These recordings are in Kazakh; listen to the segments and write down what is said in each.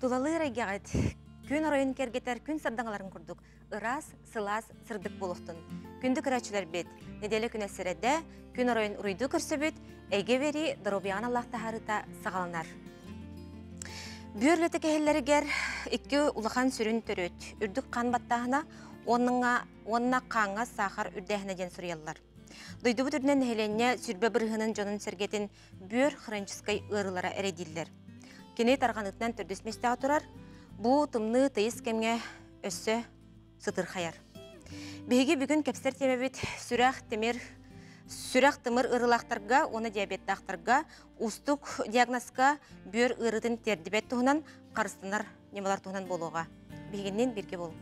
Тулалы райгағыт, күн оройын кергетер күн сардаңаларын күрдік. Ирас, сылас, сырдық болуқтын. Күнді күрәчілер бет. Неделі күн әсіреді, күн оройын ұрыйды көрсі бет, әйге вери дұробиян Аллахта харыта сағаланар. Бүйірлеті кәхеллерігер үкі улахан сүрін түрөт. Үрдік қан баттағына, онына қаңға сахар үрдәхіне ден сұриялар. Дойды бұтырден әйленне сүрбе бірғының жонын сәргетін бүйір хранчыскай ұрылара әреділдер. Кене тарғанытынан түрдесместіға тұрар, бұ тымны тыйыз кемге өссі сытыр қаяр. Беге бүгін кәпсер темебет сүрақ тымыр ұрылақтарға, оны диабеттақтарға, устук диагнозға бүйір ұрытын тердібет тұғынан қарыстынар немалар тұғынан болуға. Бегеннен берге бол.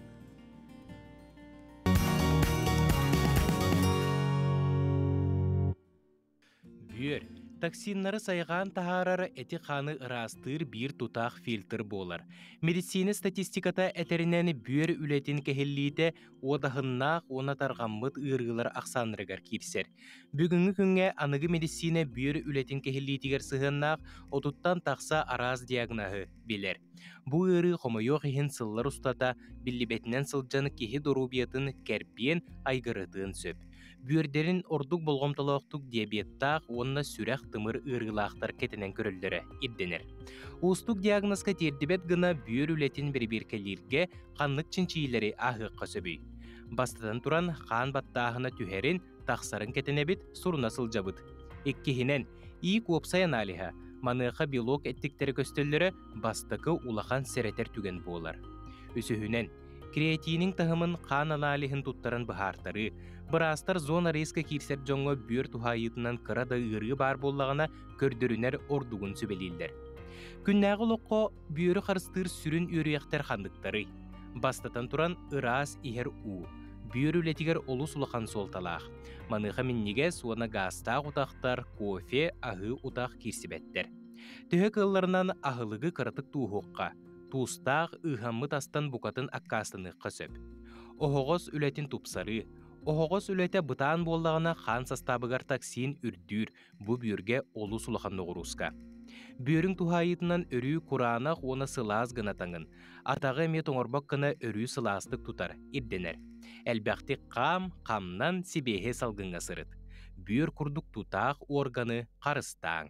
Бүйір. Токсиннары сайған тахарары әті қаны ырастыр бір тұтақ фильтр болар. Медицина статистиката әтерінен бүйір үлетін кәхеллейді одағыннақ оны тарғаммыт ұрғылар ақсанырығар кирсер. Бүгінгі күнге анығы медицина бүйір үлетін кәхеллейтігер сығыннақ отуттан тақса араз диагнозы білер. Бұ ұры қомайоқ ехін сыллар ұстата білібетінен сылжаны кехі дұрубиятын кәрбен айғырытын сөп. Бүйірдерін ордук болғымталауқтық диабеттақ, онына сүрәқ тымыр ұрғылақтар кетінен көрілдері идденер. Устук диагнозға тердібет гына бүйір үлетін бір-біркелерге қанлық чинчийлері ағыққа сөбүй. Бастыдан туран қан баттағына түхерін тақсарын кетінебет сұрына сылжабыд. Еккехінен, иік опсай аналиға, маныға биолог әттіктері көстелері бастықы улақан сәретер түген болар. Өсіхінен, креатинин тахымын қан аналихын туттарын бұхартары, бірастар зона рейска кирсер жоңға бүйір тухайытынан қырада ұры бар боллағына көрдірінер ордуғын сөбелейлдер. Күннәғы лоққо бүйірі қарыстыр сүрін үріяқтар қандықтары. Бастатан туран ырас ихер у. Бүйір үлетігер олу сулақан солталақ. Маныға миннеге суана гастақ ұтақтар, кофе, ағы ұтақ кирсібеттер. Түхі қылларынан ағылығы қыратық туғыққа. Туыстақ ұғаммы тастан бұқатын аққастыныққа сөп. Оғығыз үлетін тупсары, оғығыз үлеті бұтан болдағына қан састабығар токсин үрдүр бұ бүйірге олу сулақан нұғыруска. Бүйірің тухайытынан өрі құранақ оны сылаз гынатаңын. Атағы мет оңырбақ қына өрі сыластық тұтар, ирденер. Әлбәқті қамнан себеге салғынға сырыт. Бүйір күрдік тұтақ органы қарыстаң.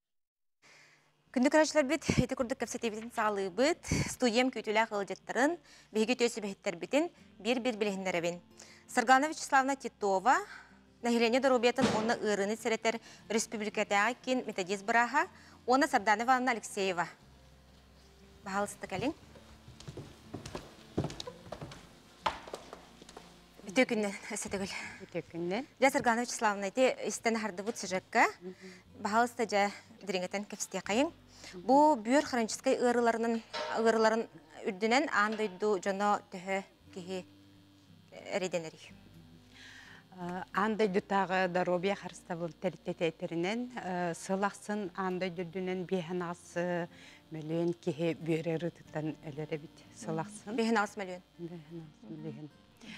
Күнді көрәшілер біт, еті күрдік кәпсетебетін сағылығы біт, студиям көйтілі қылжеттірін, бейге төсі бәйттер бітін, бір-бір білігіндер әбін. Сырғана Вячеславна Титова, нәхилене дұрубетін оны ұрыны сәретер республикатағы кен методиз бұраға, оны Сарданова Анна Алексеева. Бағалысты кәлің. Бүтөкіннен, өсі түгіл. Бүтөкіннен. Жа Сырғана Вячеславна, еті істен арды бұт сүжекка. Бағалысты жа діріңеттен кәпсте қайын. Бұл бүйір хроническай ұрыларын үрдінен андойду жоно түхі кеге әреденері. Андай дүтағы даробия қарыстабыл тәріттетерінен сылақсын андай дүрдінен бейхен асы мөлен кеге бүйір ұрытыттан өлері біт. Сылақсын. Бейхен асы мөлен. Бейхен асы мөлен.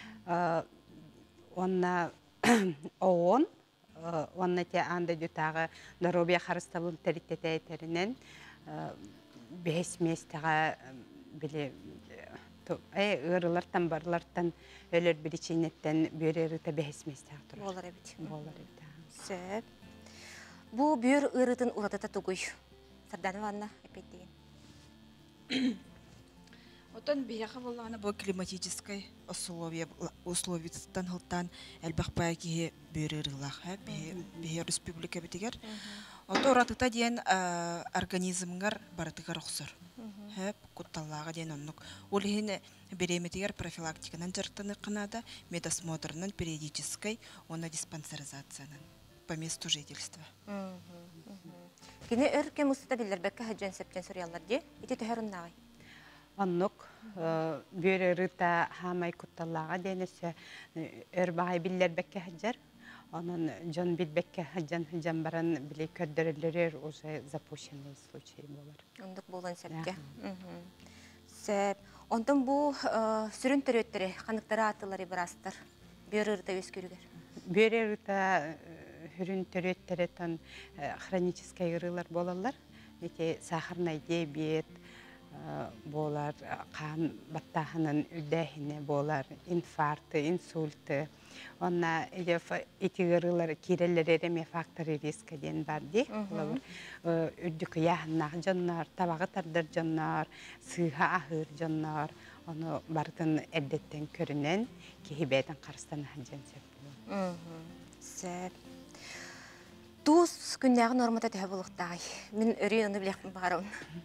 Онна оғын, онна те андай дүтағы даробия қарыстабыл тәріттетерінен бейсместіға біле ұрылартан барлартан өлер біріченеттен бүйірі бәхесместіға тұрар. Болар әбіт. Болар әбіт. Сөп. Бұл бүйір ұрытын ұратата тұғый. Сарданова Анна әпет деген. Отан бияқы болғаны бұл климатическай условиятан ғылттан әлбақпая кейі бүйір ұрылақ. Бүйір республика бітігер. Оты ұратыта дейін организмғар баратығар ұқсыр. Құтталлаға дейін оннық. Ол ең береметігер профилактиканан жарықтаны қынада медосмотрынан периодической, оны диспансеризацияның по месту жительства. Кені өрке мұсыта білдер бәкке хаджан сәптен сұриялар де, еті түхәрін нағай? Оннық бүйір ұрыта хамай құтталлаға дейінесі өр бағай білдер бәкке хаджар. Onun can bilbekke hacan baran bile kördürülür уже запущенный случай болар. Ондық болған сәпке. Сәп. Ондан бұл сүрін түреттері, қанықтары атылары бірастыр. Бүйір ұрыта өскөрігер. Бүйір ұрыта хүрін түреттері хронический ұрылар болалар. Сахарный диабет, болар қан баттаханын үдәһине болар инфаркты, инсульты. Онна итигырылар киреллер эреме факторы риска ден бар ди. Үддүк яһнах жоннар, табагы тардар жоннар, сыйга ахыр жоннар. Оны бартын эддеттен көрүнен кихибетен карыстан хаджан сеп. Сәп. Туз күндәгы нормата тәһә булыктагы. Мин өрі оны биләкмин багарам.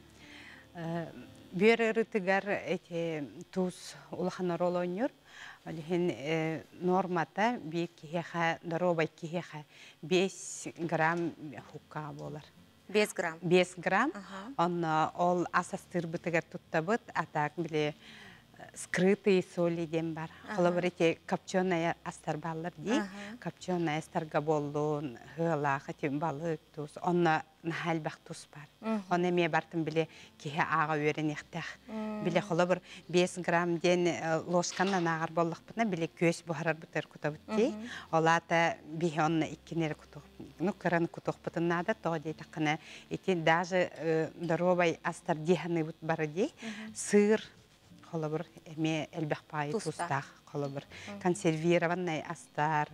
Бүйөрөрүтүгар туз улахана рол ойнур. Олихин нормата бир кихеха, доробай кихеха 5 грамм хукка болар. 5 грамм. 5 грамм. Онна ол асастыр бытыгар туттабыт, атак биле скрытые соли дем бар. Холобыр копченая астар баллар ди. Копченая астарга болдун, хыла, хатим балык туз. Онна нахалбах туз бар. Онна ме бартын биле кихе ага өренехтах. Биле холобыр 5 грамм ден лошканна нагар боллықпына биле көс бухарар бутер кутабыт ди. Олата бихе онна иккенер кутук. Ну, кыран кутук бутын нада, то дей тақына. Ити даже доробай астар диханы бут бары ди. Сыр, холобыр эме элбахпай тустах холобыр консервированный астар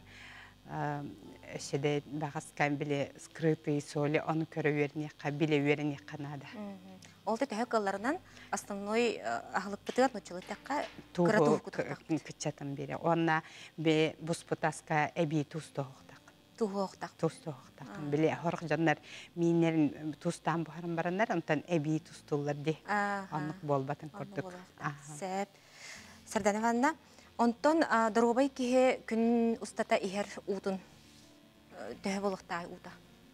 шеде багаскан биле скрытые соли он көрөверне кабиле верне канада. Ол тәһәккәлләреннән основной ахлык битер ночылыкка тугу кычатан бере. Онна бе буспутаска эби тустохтак. Тугуктак. Тустохтак. Биле хорг жаннар миннер тустан бухаран бараннар онтан эби тустуллар ди. Аннык болбатын көрдүк. Сәп. Сәрдәневанна онтон дорубай кихе күн устата ихер утун тәһә булыктай ута.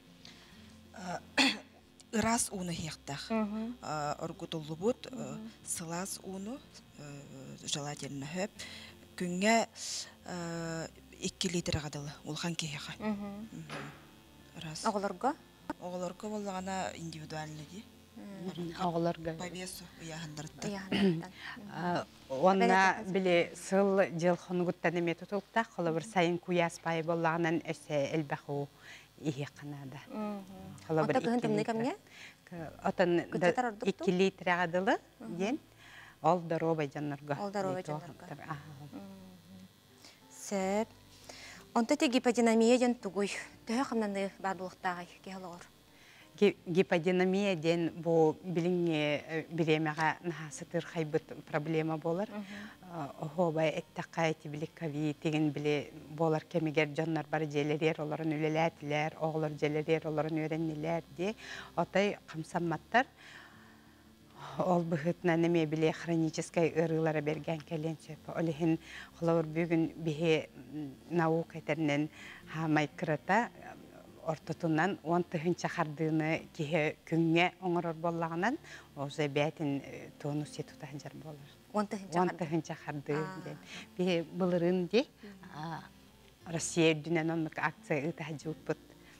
Ирас уны хехтах. Оргутуллубут сылас уну желательно хөп. Күнгә 2 литр гадылы улхан кехеха. Раз. Оголорга? Оголорга боллагана индивидуальный ди. Оголорга. По весу яхандарда. Онна биле сыл жыл хонугуттан эме тутулукта, холобыр сайын куяспай боллаганан өсө элбаху ихе канада. Ота кыһын тымны камге? Отан 2 литр гадылы ден ол доробай жаннарга. Ол доробай жаннарга. Сәп. Онта те гиподинамия ден тугуй. Төһө хамнаны бардылыктагы кехлор. Гиподинамия ден бу билиңе биремега нахасытыр хайбыт проблема болар. Хобай эттакайти биле ковид деген биле болар кемигер жаннар бар желерер, оларын үлеләтилер, оглар желерер, оларын өреннелер ди. Отай камсамматтар ол быхытна неме биле хронической ырылары берген келен сөп. Олихин холор бүгүн бихе наука этернен хамай кырата ортотунан 10 чахардыны кихе күнгө оңорор боллаганан оза бәтин тонус етутан жар болар. 10 чахарды ден. Бихе былырын ди Россия дүнен оннук акция ыта жуппут.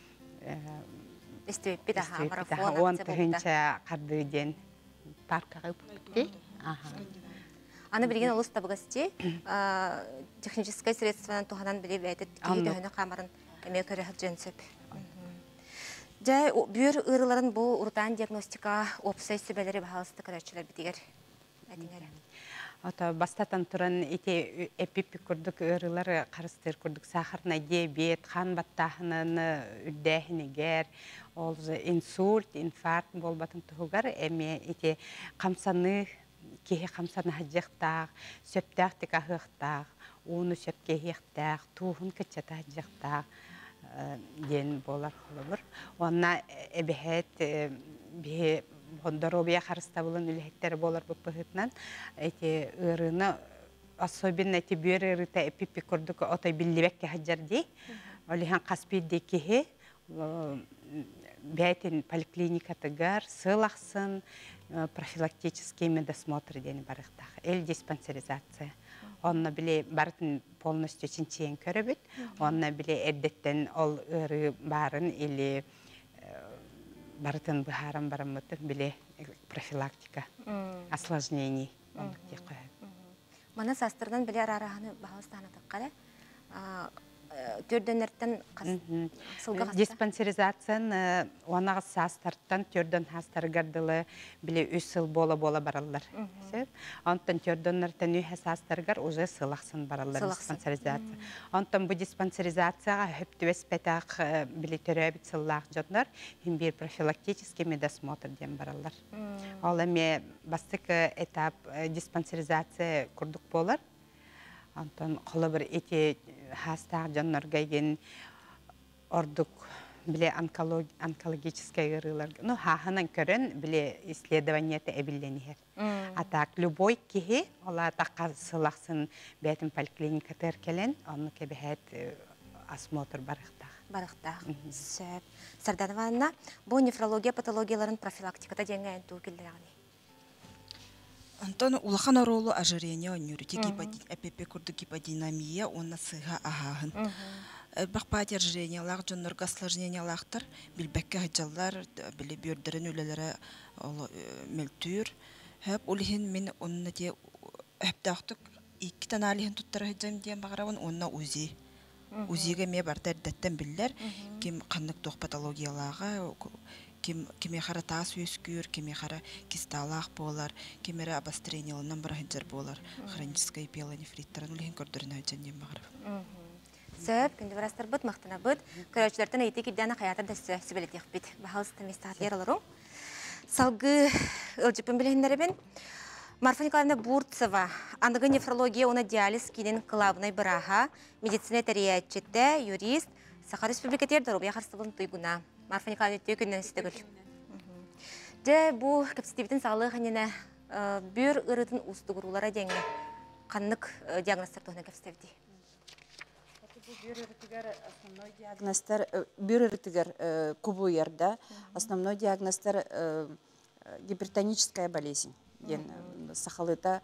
Истеп бидаха марафон акция. 10 чахарды ден паркага ыппут. Аны билген олус табыгасти техническое средстводан туханан биле бәйтет киһи камарын эме көрөһөт жөнсөп. Жай бүйөр ырыларын бу уртан диагностика опсай сөбелери баһалысты көрөчүлөр битигер. Этиңере. Ата бастатан туран ите эпипи курдук ырылары карыстыр курдук сахарный диабет, қан баттахынын үддәһинегер, ол инсульт, инфаркт болбатын тугар эме ите камсаны кихи камсаны хаҗыктак, сөптәк тикахыктак, уны сөпке хыктак, туһун кечата хаҗыктак ден болар холобур. Онна эбехет бе Хондоробия харыстабылын үлехеттер болар бұппығытнан. Эти ырыны, особенно эти бүйер ырыта эпипи көрдік отай биллибекке хаджарди. Олихан қаспидде кеге бәйтін поликлиникатыгар сылақсын профилактический медосмотр дені барықтақ. Эль диспансеризация. Онна биле бартын полностью чинчиен көрөбүт. Онна биле эрдеттен ол ыры барын или бартын бухарам барамытын биле профилактика осложнений. Мана састырдан биле арараханы бахалыстаны таққалы. төрдөнерттен сылга каста. Диспансеризациян онағы састарттан төрдөн хастаргардылы біле 3 сыл бола баралар. Онтан төрдөнерттен үйе састаргар уже сылақсын баралар диспансеризация. Онтан бұл диспансеризацияға хөптүвес пәтақ біле төрәбіт сыллақ жондар, бір профилактический медосмотр дем баралар. Ол әме бастық этап диспансеризация күрдік болар. Антон қолы бір ете хастақ жаннарға еген ордық біле онкологический ғырылар. Ну, хахынан көрін біле исследованиеті әбілленігер. Атақ, любой кеге, ола атаққа сылақсын бәтін поликлиникатыр келен, оны кебехет осмотр барықтақ. Барықтақ. Сөп. Сарданованна, бұл нефрология патологияларын профилактиката денген түйкілдер ағыны. Антон улахан оролу ожирение онюрите эпп курду гиподинамия онна сыга ахахын. Бақпат ожирениялар жоннорга осложнениялартар билбекке хаджаллар били бүйөрдөрөн өлелere мөлтүр. Хеп улихин мен онна те эптактык 2 тан алихин туттара хаджам диен багарабын онна узи. Узиге ме барта даттан биллер ким каннык тох патологияларга кеме хара тас өскүр, кеме хара кисталах болар, кемере обострениялынан бір хаджар болар. Хроническая пиелонефриттарын үлген көрдірін хаджаннен бағырып. Сөп, күнді бірастар бұд, мақтына бұд. Көрәчілерден әйті кеддені қаятар дәсі сөбелет еқпет. Бағалысты местағат ералыру. Салғы ұлжыпын білгендері бен. Марфа Николаевна Бурцева, андығы нефрология, оны диализ кейден қылабынай бұраға, медицина тәриятчетті, юрист, Саха Республикатер дұрубия қарсылығын тұйгуна. Марфа Николаевна өткеннен істегіл. Де бұл кәпсетебетін сағылығы қанена бүр ұрытын ұсты құрулара денгі қаннық диагностар тұғына кәпсетебеті. Бүр ұрытығар күбу ерді. Основной диагностар гипертоническая болезнь. Сахалыта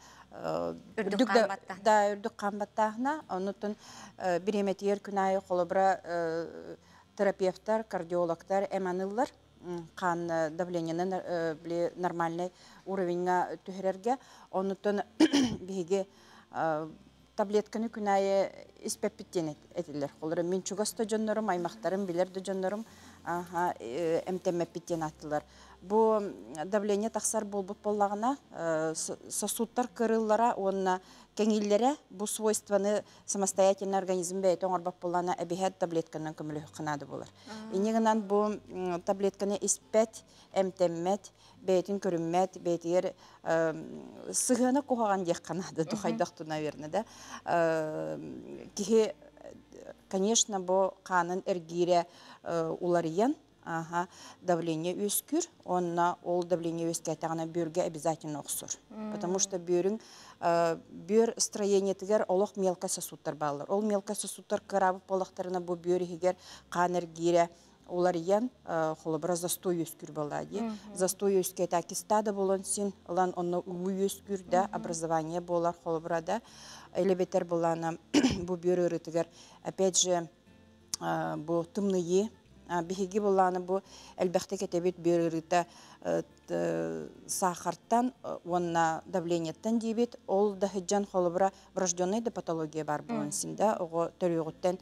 үрдік қамбаттағына, онытын биреметер күнайы қолыбыра терапевтар, кардиологтар әманылар қан давлениянын нормальный уровеньға түхерерге, онытын бейге таблетканы күнайы испеппеттен етілер. Қолыры мен чуғасты жонларым, аймақтарым, білерді жонларым әмтеммеппеттен аттылар. Бұл давление тақсар болбут боллағына сосудтар кырыллара, онына кәңеллері бұл свойстваны самостоятельный организм бәйті оңарбап боллағына әбихет таблетканын көмілі қынады болар. Енегінен бұл таблетканы испәт, әмтеммет, бәйтін көрінмет, бәйтігер сығыны қоғаған дек қанады, дұқайдақты, наверное. Кеге, конечно, бұл қанын әргере уларыян, давление өскүр, онна ол давление өскәтәгенә бөргә обязательно оксур. Потому что бөрүң бөр строение тигәр олох мелко сосудтар баллар. Ол мелко сосудтар карабы полактарына бу бөригер канер гире улар ян холобра застой өскүр балади. Застой өскәтә кистада болон син, лан онны уу өскүр да образование болар холобрада. Элебетер болана бу бөрү тигәр опять же бу тымные Бихиги боланы бұл әлбәқті кетебет бөріріті сахарттан, онна давлениеттен дейбет, ол да хиджан қолыбыра врожденный да патология бар болын сінде, оғы төрігіттен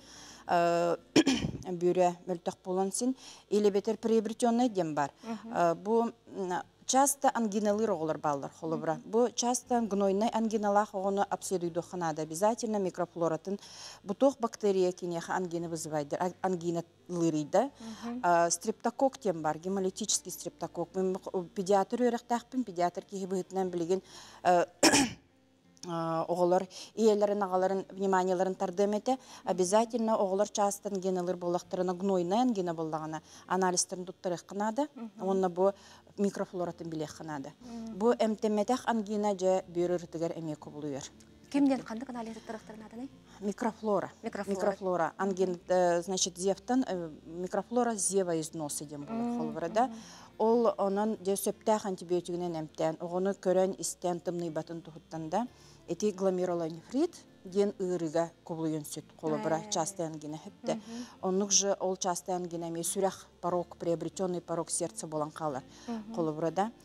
бөрі мүлтіқ болын сін, или бетер приобретенный дем бар. Бұл часто ангиналыр оғылар балдар қолыбыра. Бұл часто гнойный ангиналақ оғыны обследуйду қанады. Обязательно микрофлоратын бұтоқ бактерия кенеха ангина вызывайды, ангина лырыйды. Стрептокок тем бар, гемолитический стрептокок. Мен педиатр өріқтақпын, педиатр кейі бұғытынан білеген оғылар, иелерін ағаларын, вниманияларын тардым еті, обязательно оғылар часто ангиналыр болақтарына гнойный ангина болағына анализтерін тұттырық қынады. Онына бұл микрофлоратын білек қынады. Бұл әмтемметақ ангина жа бөріртігер әмек болуыр. Кемден қанды анализі тұрықтырын адыны? Микрофлора. Микрофлора. Ангин, значит, зевтан, микрофлора зева из носа дем болыр. Ол онын де сөптәқ антибиотигінен әмтен, оғыны көрен істен тымный батын тұғыттанда, эти гломерулонефрит ден ырыга кублуен сүт қолы бұра частый ангина хепті. Онық же ол частый ангина ме сүрәқ порог, приобретенный порог сердца болан қалар қолы бұрада.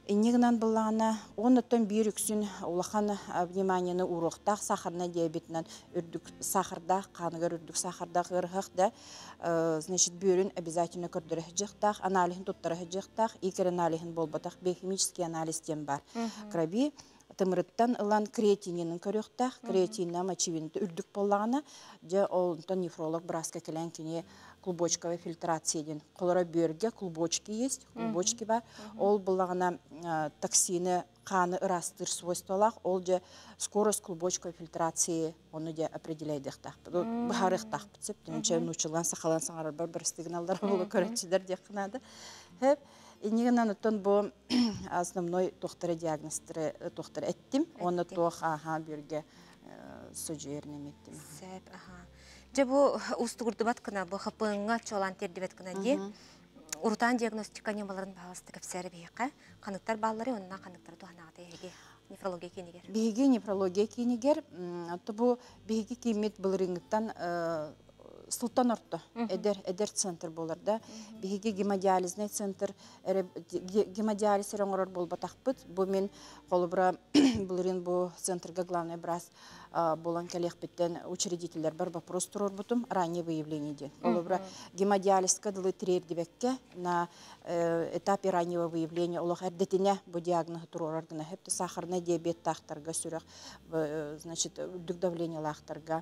Иннегнан булана оннотон бир үксүн улахан вниманиены уруктах сахарный диабетинен үрдүк сахардах каныгар үрдүк сахардах ырхах да значит бүйрүн обязательно көрдөрөжөктах анализин туттарыжыктах икер анализин болбатах биохимический анализ тем бар крови тымырыттан ылан креатининин көрөктах креатинна мочевинти үрдүк боллагана же олонтон нефролог браска келен кини клубочковая фильтрация ден. Колора бүйөргө клубочки есть, клубочки бар. Ол боллагана токсины каны ырастыр свойстволах, ол же скорость клубочковой фильтрации оны же определяйдык так. Бахарык так битсеп, тенче нучулган сакалан саңар бір сигналдар болу көрөчүлөр деп кынады. Хеп Инегеннан оттон бу основной доктор диагностры доктор эттим. Оны тох бүйөргө сожерне меттим. Сәп, же бу устугурдубат кына бу хапыңга чолан тердибет кына ди. Урутан диагностика немаларын багысты кепсәре бейка. Каныктар баллары онна каныктар туанагы теге. Нефрология кинигер. Беги нефрология кинигер. Бу беги кимет булрынгыттан Султан орто, эдер центр болар да. Беги гемодиализный центр, гемодиализ раңорор болбатакпыт. Бу мен колубра булрын бу центрга главный брас болан келехпеттен учредителер бар вопрос турор бутум раннее выявление ден. Колубра гемодиализка дылы трер дебекке на этапе раннего выявления улах эрдетине бу диагноз турор аргына хепте сахарный диабет тахтарга сүрөх, значит, дүк давление лахтарга.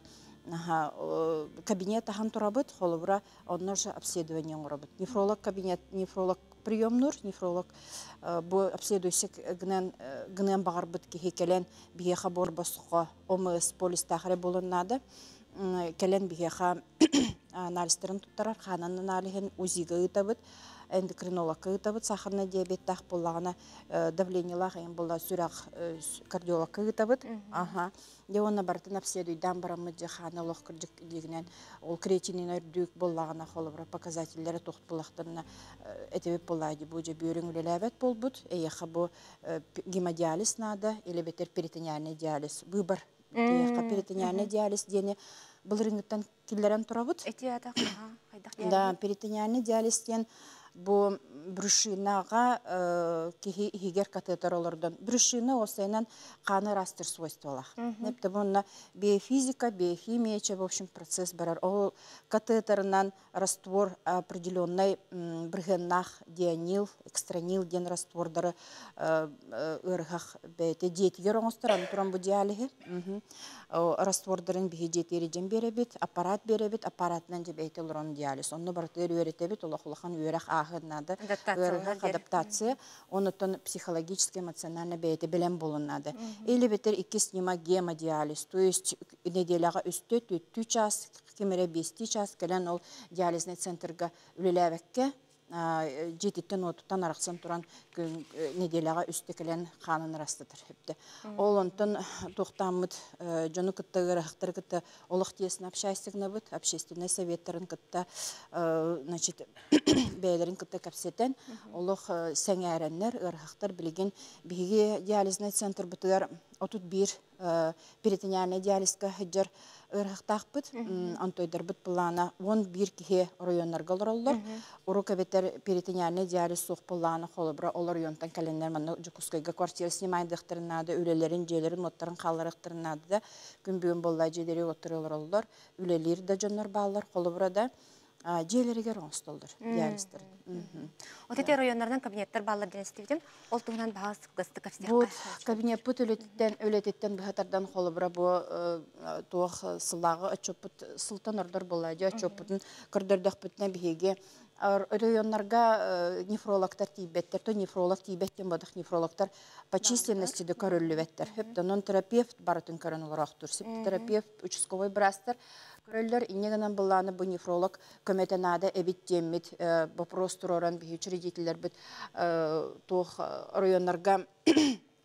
Кабинет ахан турабыт, холубра, оннор же обследование урабыт. Нефролог кабинет, нефролог прием нур, нефролог бу обследуйсек гнен багарбыт ки хекелен бихеха борбасуха омыс полистахре болон надо. Келен бихеха анализтерин туттарар, ханан анализин узига ытабыт. Эндокринолог кытабыт, сахарный диабет тах боллагана давление лагаен болла сүрак кардиолог кытабыт. Деона бартын обследуйдан барамы жахана лох кырдык дигинен ол креатинин өрдүк боллагана холобра показательлери тохт булактарына этебеп болайды. Бу же бүйрөң үлелебет болбут. Эяха бу гемодиализ надо или бетер перитониальный диализ. Выбор. Эяха перитониальный диализ дени былрынгыттан киллерен турабыт. Да, перитониальный диализ ден бу брюшинага хигер катетер олордон. Брюшина осайнан каны растыр свойстволах. Непте бунна биофизика, биохимия, в общем, процесс барар. Ол катетернан раствор определенный брыгеннах дианил, экстранил ден раствордары ыргах бете диетигер оңостыран туран бу диалиги. Раствордарын биги диетери жем беребит, аппарат беребит, аппаратынан же бейте лорон диализ. Онны бартыр үйретебит, олахулахан үйрах агынады. Адаптация, онотон психологически, эмоционально бейте белем болунады. Или бетер икки снима гемодиализ, то есть неделяга үстө 4 час, кемере 5 час келен ол диализный центрга үлелебекке жетиттен отуттан араксан туран неделяга үстө келен ханын растытыр хепте. Ол онтон токтамыт жону кыттыгырахтыр кытты олук тиесин общайсыгна быт, общественный советтерин кытта значит бейлерин кытта капсетен олук сеңәреннер ырахтар билген биги диализный центр бытыгар 31 перитониальный диализка хеджер ырахтакпыт, антойдар быт булана 11 кихе районнарга олороллор. Урука бетер перитониальный диализ сух булана холобра олор районтан календар манна жукускайга квартира снимайдыктырын нады, үлелерин, желерин, моттарын калларыктырын нады да күн бүгүн боллай жедери отурулор, үлелер да жоннор баллар холобра да желерге роңстолдур диализдер. Отете районнардан кабинеттер баллар денестивдим. Ол тугунан багыс гысты капсетер. Бу кабинет бут өлететтен бахатардан холобра бу туох сылагы очопут сылтан ордор болайды. Очопутун көрдөрдөх бүтүнө биге районнарга нефрологтар тийбеттер, то нефролог тийбеттен бодох нефрологтар по численности де көрөлүбеттер. Хептен терапевт барытын көрөн олорактур. Терапевт участковый брастер көрөллөр иннегенен булланы бу нефролог көметенада эбиттемит вопрос туроран би учредителер бит тох районнарга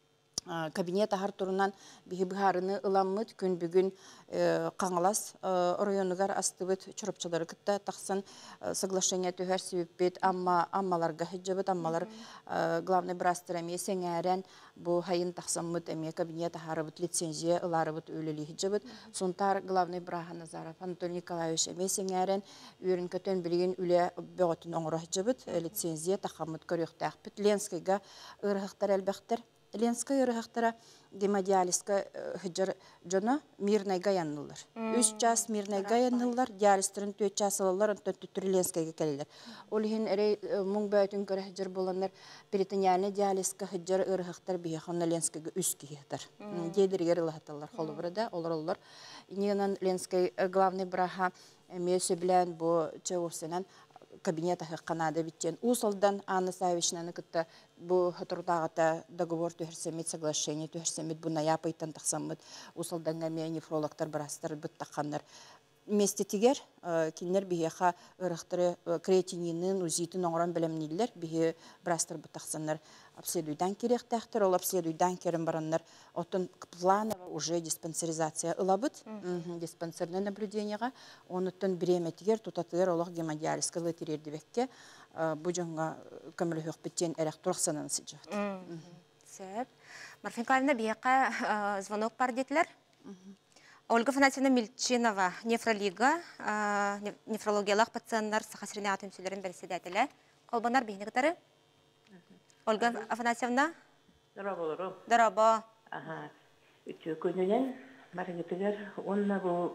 кабинет ахар турунан биһи быһаарыны ыламмыт күн бүгүн каңалас районугар астыбыт чурупчалары кытта тахсан соглашение төһөр сибиппит аммаларга хиджабыт аммалар главный брастер эме сеңәрен бу хайын тахсаммыт эме кабинет ахарыбыт лицензия ыларыбыт үлели хиджабыт сунтар главный браха Назаров Анатолий Николаевич эме сеңәрен үрин көтөн билген үле бөгөтүн оңора хиджабыт лицензия тахаммыт көрөктәхпит Ленскийга ырыхтар элбәхтер Ленская рыхтара гемодиализка хыжыр жона мирный гаяннылар. 3 час мирный гаяннылар, диализтерин 4 час алалар, онтон түтүр Ленскайга келелер. Олихин эрей муң бөтүн көрө хыжыр боландар перитониальный диализка хыжыр ырыхтар бияхонна Ленскайга 3 кихтар. Дедиргер лахаталар холбурда, олар. Иненан Ленскай главный браха месе белән бу чевусенан кабинета Канада биттен усалдан Анна Савичнаны кытта бу хатурдагыта договор төһөрсөмит соглашение төһөрсөмит бу наяпайтан тахсаммыт усалдан гаме нефрологтар брастар биттакканнар месте тигер кинер бияха ырыхтыры креатининин узитин оңран белемнилер бие брастар биттаксаннар обследуйдан керектәхтер ол обследуйдан керен бараннар отын планово уже диспансеризация ылабыт диспансерное наблюдениега онуттан биреметигер тутатыр олох гемодиализка лытерер дебекке бу жонга көмөлө хөкпеттен эрек тураксанын сыжат. Сөп. Марфин Калина бияка звонок бар детлер. Ольга Фанатьевна Мельчинова, нефролига, нефрологиялық пациенттар сахасырына атымсүлерін председателі. Колбанар бейнігітары? Ольга Афанасьевна? Здорово. Здорово. Ага. Үті күнінен, маргетігер, онна бұл...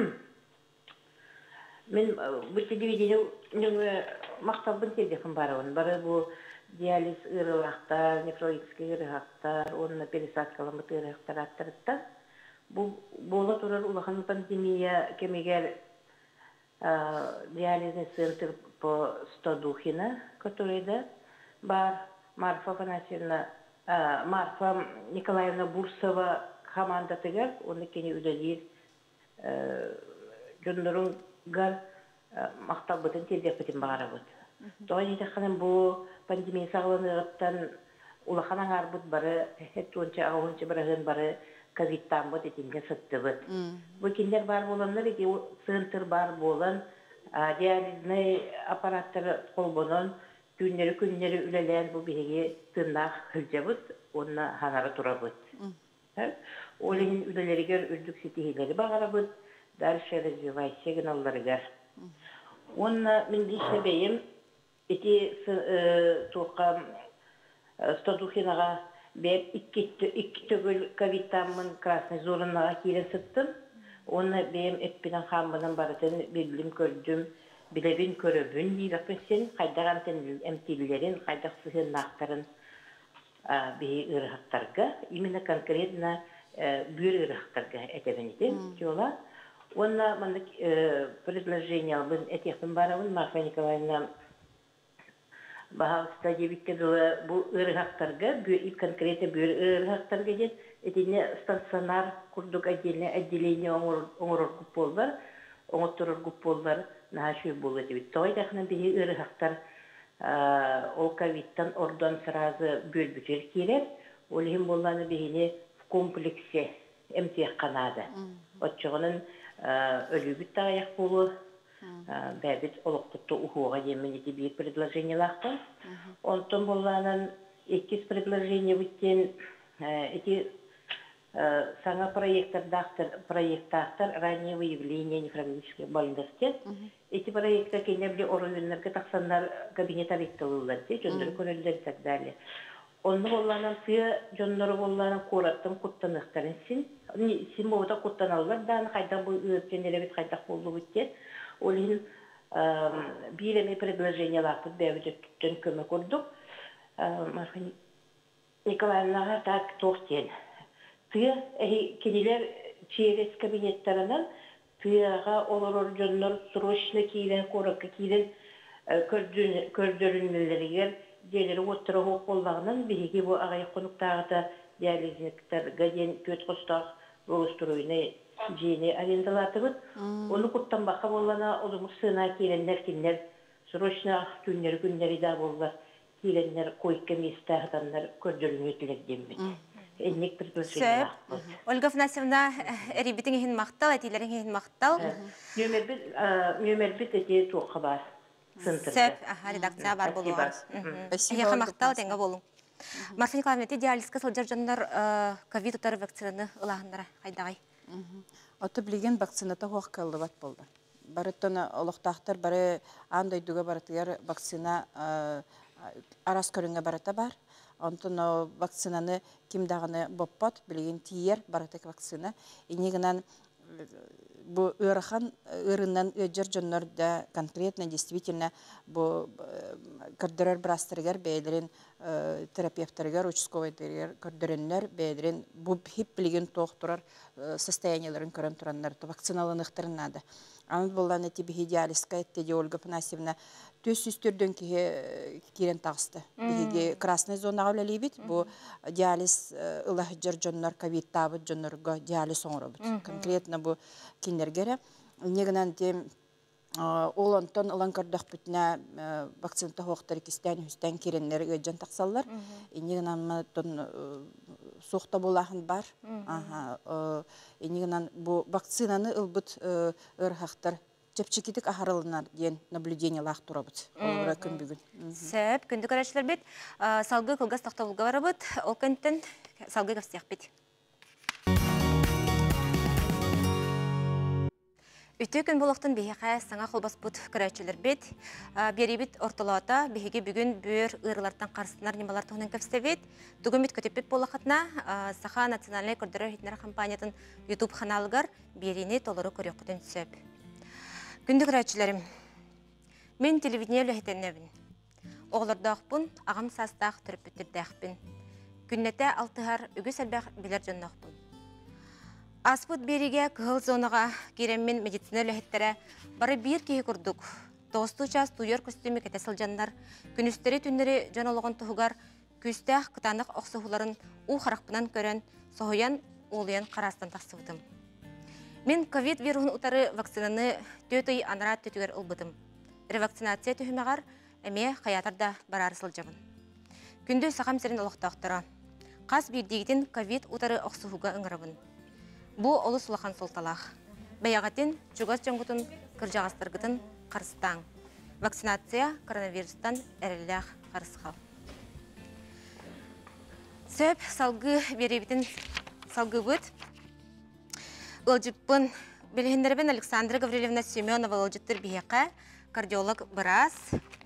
Мен бұл телевидение мақтабын телефон бары. Бары бұл диализ ырылақтар, нефрологический ырылақтар, онна пересадкалымыт ырылақтар аттырыттар. Бола турар улахан пандемия кемегер диализный центр по Стодухина, который да, бар Марфа Афанасьевна, Марфа Николаевна Бурсова команда тегер, он кені үдәлер жонларын гар мақтал бұтын телдеп бітін бағара бұд. Тоғын етіққанын бұл пандемия сағыланығыптан улахан аңар бұд бары, әт онча ағынчы бірағын бары, ковидтан бот этинге сытты бот. Бу киндер бар боландар эти центр бар болан, диализный аппараттар колбонон күннери үлелен бу биге тыннак хылжабыт, онна ханары турабыт. Олин үлелеригер үрдүк сетихилери багарабыт, дальше развивай сигналларыгар. Онна мен дишебейим эти тока Стодухинага беп икки төгөл ковидтамын красный зорынаға келе сыттым. Оны бейім өппінен қамбының барытын білім көрдім, білебін көрөбін дейбақпын сен, қайдаған әмтелілерін, қайдақ сығын нақтарын бей ұрықтарға, именно конкретно бүйір ұрықтарға әтебін етем. Оны мандық предложение албын әтекпін барабын, Марфа Николаевна Бағалыста дебітті бұл ұрғақтарға, конкретно бұл ұрғақтарға дед, әдіне станционар күрдік отделение оңырыр күп болдар, оңыттырыр күп болдар, наға болды дебіт. Тоғайдақынан бірі ұрғақтар ол ковидтан ордан сразу бөл бүтер керер, ол ең болғаны біріне в комплексе әмтек қанады. Отчығының өлі бүт аяқ болу, бәбіт олықтықты ұхуға еменеті бір предложение лақтын. Онтын болғанын еккіз предложение бүттен эти саңа проекттақтар раннее выявление нефрологических больностей. Эти проекты кенебли орынлерге тақсандар кабинет аретталылар, жонлары көрілдер и так далее. Онны болғанын сүйе жонлары болғанын қораттың құттанықтарын син болғыда құттаналылар, дан қайдақ бұл өтпенелі бет қайдақ болды бүтте. Олин биреме предложение лапыт бәвіде түттен көмі көрдік. Марфа Николаевнаға так тоқтен. Түйе кенелер через кабинеттарынан түйеға олар жонлар срочно кейлен, қораққа кейлен көрдірінмелерігер делері оттыра хоқ болғанын бейге бұл ағай қонықтағыда диализниктер гаден көт қостақ болыстыруыны жейіне арендалаты бұд. Оны құттан бақа болғана олымыз сына кейленлер кенлер срочно күннері да болғар кейленлер койка местағыданлар көрдірін өтілер дембет. энник предложение. Ольга Афанасьевна, ребятин хин мақтал, әтилерин хин мақтал. Нөмер бит эти тоқы бар. Сөп, редакция бар болуға. Яқа мақтал теңге болу. Марфа Николаевна, диализка сылжар жандар ковид ұтары вакцинаны ұлағындара қайдағай? Оты білген вакцината хоқ калды бат болды. Барыттаны олықтақтар бары андайдуға барытығар вакцина арас көрінге барыта бар. Онтон вакцинаны кимдағыны боппат, білген тиер барытық вакцина. Инегінен bu ырыхан ырынан өджер жоннорда конкретно действительно bu көрдөрөр брастыргар бейлерин терапевтергер участковыйдер көрдөрөннөр бейлерин bu хип билген тоқтурар состоянияларын көрөн тураннар вакциналаныктырнады. Аны боллан эти диализка этти Ольга Афанасьевна төс үстөрдөн кирен тагысты. Биги красный зонага өлелибит bu диализ ылахжер жоннор ковид табыт жоннорго диализ оңробут. Конкретно bu киндергере негенен тем олонтон ылан көрдөх бүтнә вакцинта хоктар кистен хүстен киреннер өҗөн таксаллар. Негенен тон сохта булаһын бар. Негенен бу вакцинаны ылбыт ырхактар чепчикитик ахарылынар ден наблюдение лах турабыт. Олора күн бүгүн. Сөп, күндү көрәчләр бит, салгы кылгас тактабылга барабыт, ол көнтен салгы гастыяк бит. Үтө күн болуқтын бейхе саңа қолбас бұд көрәтшілер бет. Бері бет орталата бейге бүгін бөр ұйрылардан қарсынар немалар тұғынан көпсті бет. Дүгін бет көтепет болуқатына Саха национальный көрдірі хитнер компаниятын YouTube каналығар беріне толыры көрек құтын сөп. Күнді көрәтшілерім, мен телевидение өліхетеннебін. Оғылырдақ бұн, ағам састақ түріп бүттірдәқ бін. Күннеті алтығар үгі сәлбәқ білер жоннақ бұн. Аспыт береге кығыл зонаға кереммен медицина өліхеттері бары бір кейі күрдік. Тоғысты час туйор костюмі кәтесіл жандар, күністері түндері жанолығын тұғығар, күстәқ қытанық оқсығыларын у қарақпынан көрін, соғыян олыян қарастан тақсывдым. Мен ковид вируын ұтары вакцинаны төтөй анарат төтігер ұлбыдым. Ревакцинация түйімеғар әме қаятарда барарысыл жабын. Күнді сақам сәрін олықтақтыра. Қас бірдегіден ковид ұтары оқсығыға ұңырабын. Бу олы сулахан солталақ. Баяғатын жүгас жоңғытын кіржағастырғытын қарыстан. Вакцинация коронавирустан әріліғ қарысқал. Сөп салғы беребетін салғы бұд. Олжықпын білгендербен Александра Гаврилевна Семенова олжыттыр бейеқі кардиолог біраз.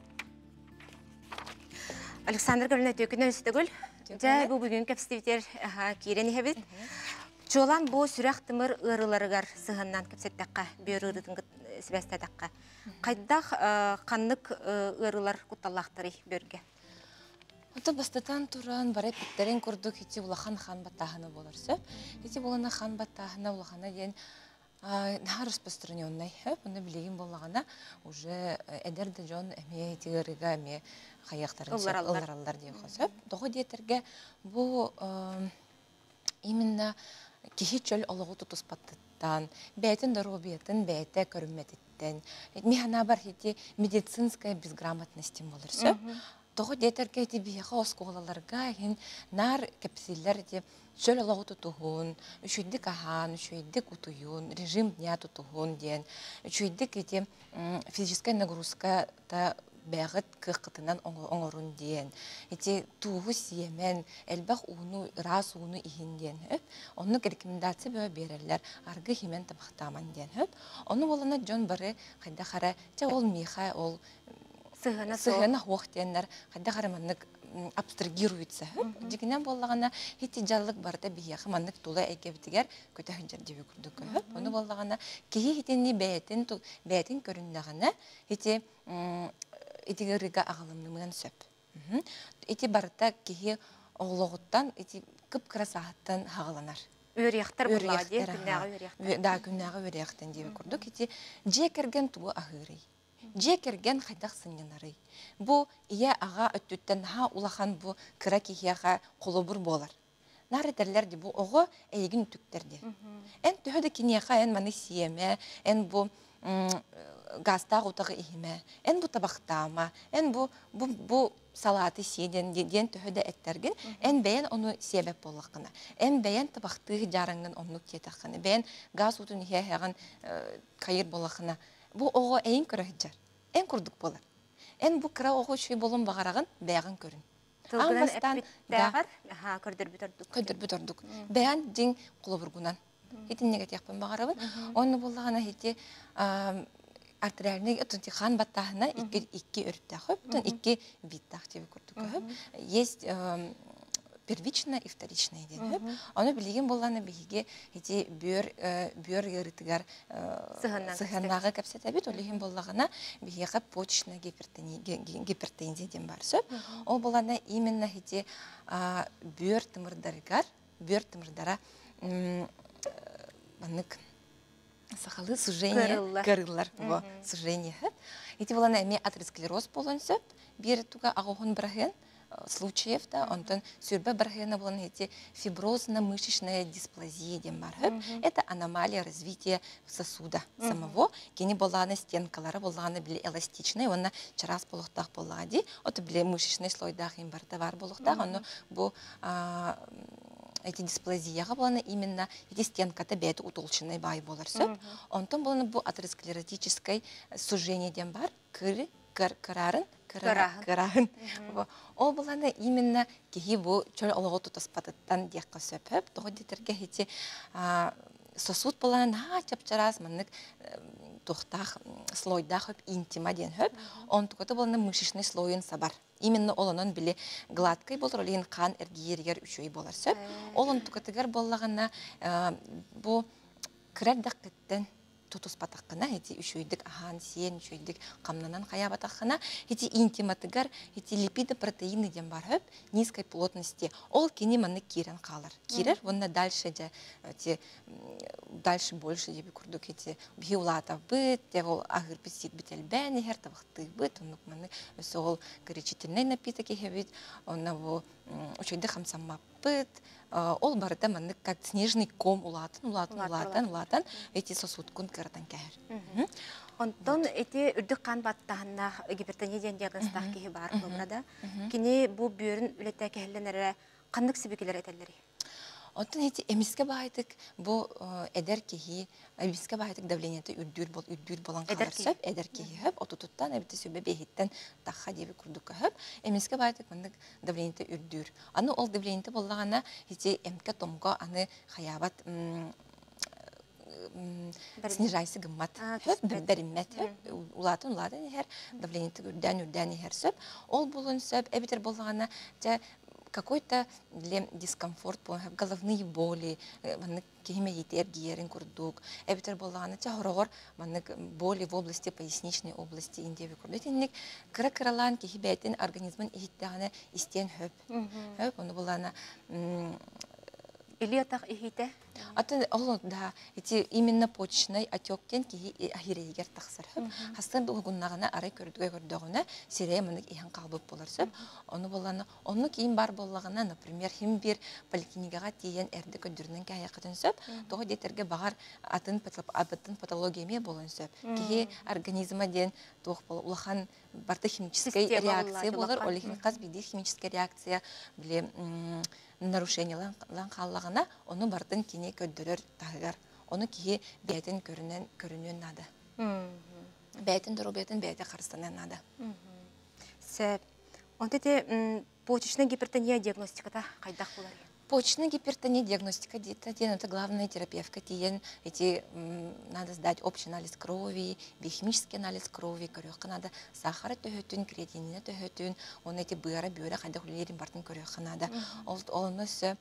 Александра Гаврилевна төкіні өстігіл. Жай бұл бүгін кәпістевтер кейрені хәбет. Жолан бұл сүрәқ тымыр ұрыларығар сығыннан көпсеттәққа, бүйір ұрытын сібәстәдәққа. Қайдақ қанлық ұрылар құтталақтыры бөрге? Ота бастатан туран барай pitтерен көрдік, хети улахан хан баттағыны болар сөп. Хети болана хан баттағына улахана ден на распространенный. Оны білеген болағана уже әдерді жон әме тегіріға әме қаяқтарын сөп, ұларалар дейін сөп. Доғы детерге бұл именно кихи чөл олығы тұтыспаттыттан, бәйтін дұрубиятын бәйті көрімметтен. Механа бар хети медицинская безграмотності болыр сөп. Тоғы детерге еті бейіға осколаларға нар кәпсилер чөл олығы тұтығын, үшүйдік ахан, үшүйдік ұтуын, режим дня тұтығын ден, үшүйдік еті физическая нагрузка бәғыт кықытынан оңырын дейін. Эти туғы сиемен, әлбәқ уыну, рас уыну ихін дейін. Оны рекомендация бөй берерлер, арғы химен табақтаман дейін. Оны олына жон бары қайда қара, ол миха, ол сығына хоқ дейінлер, қайда қара манық абстрагируется. Дегенен болағана хети жаллық барда бейеқі манық тулы әйкебітігер көтәхін жердегі күрдік. Оны болағана кейі хетені бәйтін көріндіғана хети итигерга агылымнымын сөп. Ити барта кихи оглогуттан ити кып-кыра сааттан хагыланар. Өрияқтар болаға де, күннәғы өрияқтар. Да, күннәғы өрияқтан дейбі көрдік. Ити же керген туы ағырый. Же керген қайдақ сынянарый. Бұ ия аға өттіттен ха улахан бұ кыра кихияға қолы бұр болар. Нар етерлер де бұ оғы әйгін түктерде. Ән түйді кенеға ән маны сиеме, ән бұ газта утагы ихиме, эн бу табактама, эн бу салаты сиеден ден төһөдө эттерген, эн бәйен оны себеп боллакына. Эн бәйен табакты жараңнан оннук кетакына. Бәйен газ утун хяган кайыр боллакына. Бу ого эйин көрөһҗәр. Эн курдук болар. Эн бу кыра ого шуй болон багарагын бәягын көрүн. Тылгынан Аңбастан эппиттәгәр, көрдөр битердик. көдөр бүтордук. Бәян дин кулыбургунан. Хитин неге тяппын багарабын. Онны боллагана хити артериальный отунти хан баттахна икки өрттәхөп, тон икки биттах дип күрдүк. Есть первичная и вторичная ден. Аны билеген болланы биге хити бөр ярытыгар сыганнагы капсата бит олеген боллагана биге кап почечная гипертензия ден бар сөп. Ол болланы именно хити бөр тымырдара банык сахалы сужение кырыллар бу сужение. Эти боланы эме атеросклероз болон сөп, бир туга агохон браген случаев, да, онтон сүрбе браген болон эти фиброзно-мышечная дисплазия дем бар. Это аномалия развития сосуда самого. Кени боланы стенкалары боланы биле эластичный, онна чарас болуктак болади, оты биле мышечный слойдах им барда бар болуктак, онно бу эти дисплазияга боланы именно эти стенката бәйті утолчынай бай боларсы. Онтон боланы бу атеросклеротическое сужение дем бар, кырарын. Ол боланы именно кеги бу чөл олығы тутаспатыттан дияққа сөпіп, тоғы детерге хети сосуд боланы чапчарас маннык тухтах слойдах интима ден хөп, он tukаты боланы мышечный слойын сабар. Именно олонон биле гладкой болар, олен қан эргиергер үшөй болар сөп. Олон tukатыгар боллагана бу кірәрдік кіттен тутус патаққына, эти үшөйдік ахан сен, үшөйдік қамнанан қая батаққына, эти интиматыгар, эти липиды протеины ден бар хөп, низкой плотности. Ол кені манны кирен қалар. Кирер, онна дальше больше деби курдук эти биулата быт, девол агыр писит бителбәне, хер табақты быт, оннук манны өсі ол горячительный напиток ехебит, онна бу үшөйді хамсамма быт, ол барыда манны как снежный ком улатын, эти сосудкун кырдан кәр. Онтон эти үрдік қан баттағына гипертония ден диагностақ кейі бар бұлмырада. Кені бұл бүйірін үлетті кәхілінері қандық себекелер әтелері? Онтон эти эмиске байтык бу эдер кеги, эмиске байтык давлениеті үрдүр болан қалар сөп, эдер кеги хөп, отутуттан әбіті сөбе бейхеттен таққа деби күрдік хөп, эмиске байтык мындық давлениеті үрдүр. Аны ол давлениеті болағана эти эмке томго аны хаябат снижайсы гыммат хөп, бәріммет хөп, улатын ехер, давлениеті үрдән ехер сөп, ол болын сөп, әбітер болағана какой-то дискомфорт, головные боли, кеме етер гиерин курдук, эбитер боллагана чахорогор, боли в области поясничной области индеви курдук. Тинник кыра-кыралан кехи бәйтін организмын ихиттағана истен хөп. Хөп, оны болана Или атақ ихите? Атын ол да именно почечный отектен кихи ахирейгер тақсыр хөп. Хастан дугуннағана арай көрдөгөне сирей мынык ихан қалбып болар сөп. Оны боланы, оны кейін бар боллағына, например, хим бір поликлиникаға тиен әрді көндірінен кәйақытын сөп, тоғы детерге бағар атын патологияме болын сөп. Кихи организма ден тоқ бол, улахан барты химической реакция болар, олихин қаз биді химическая реакция біле нарушениялан қаллағына, оны бартын кене көддірер тағығар. Оны кие бәйтін көрінен нады. Бәйтін дұру бәйтін бәйті қарыстанен нады. Сөп. Онты те почечная гипертония диагностиката қайдақ болар? Почечная гипертония диагностика это главная терапевтика. Эти надо сдать общий анализ крови, биохимический анализ крови, корёха надо сахара төһөтүн, креатинина төһөтүн, он эти быра хайда хулерин бартын корёха надо. Он носит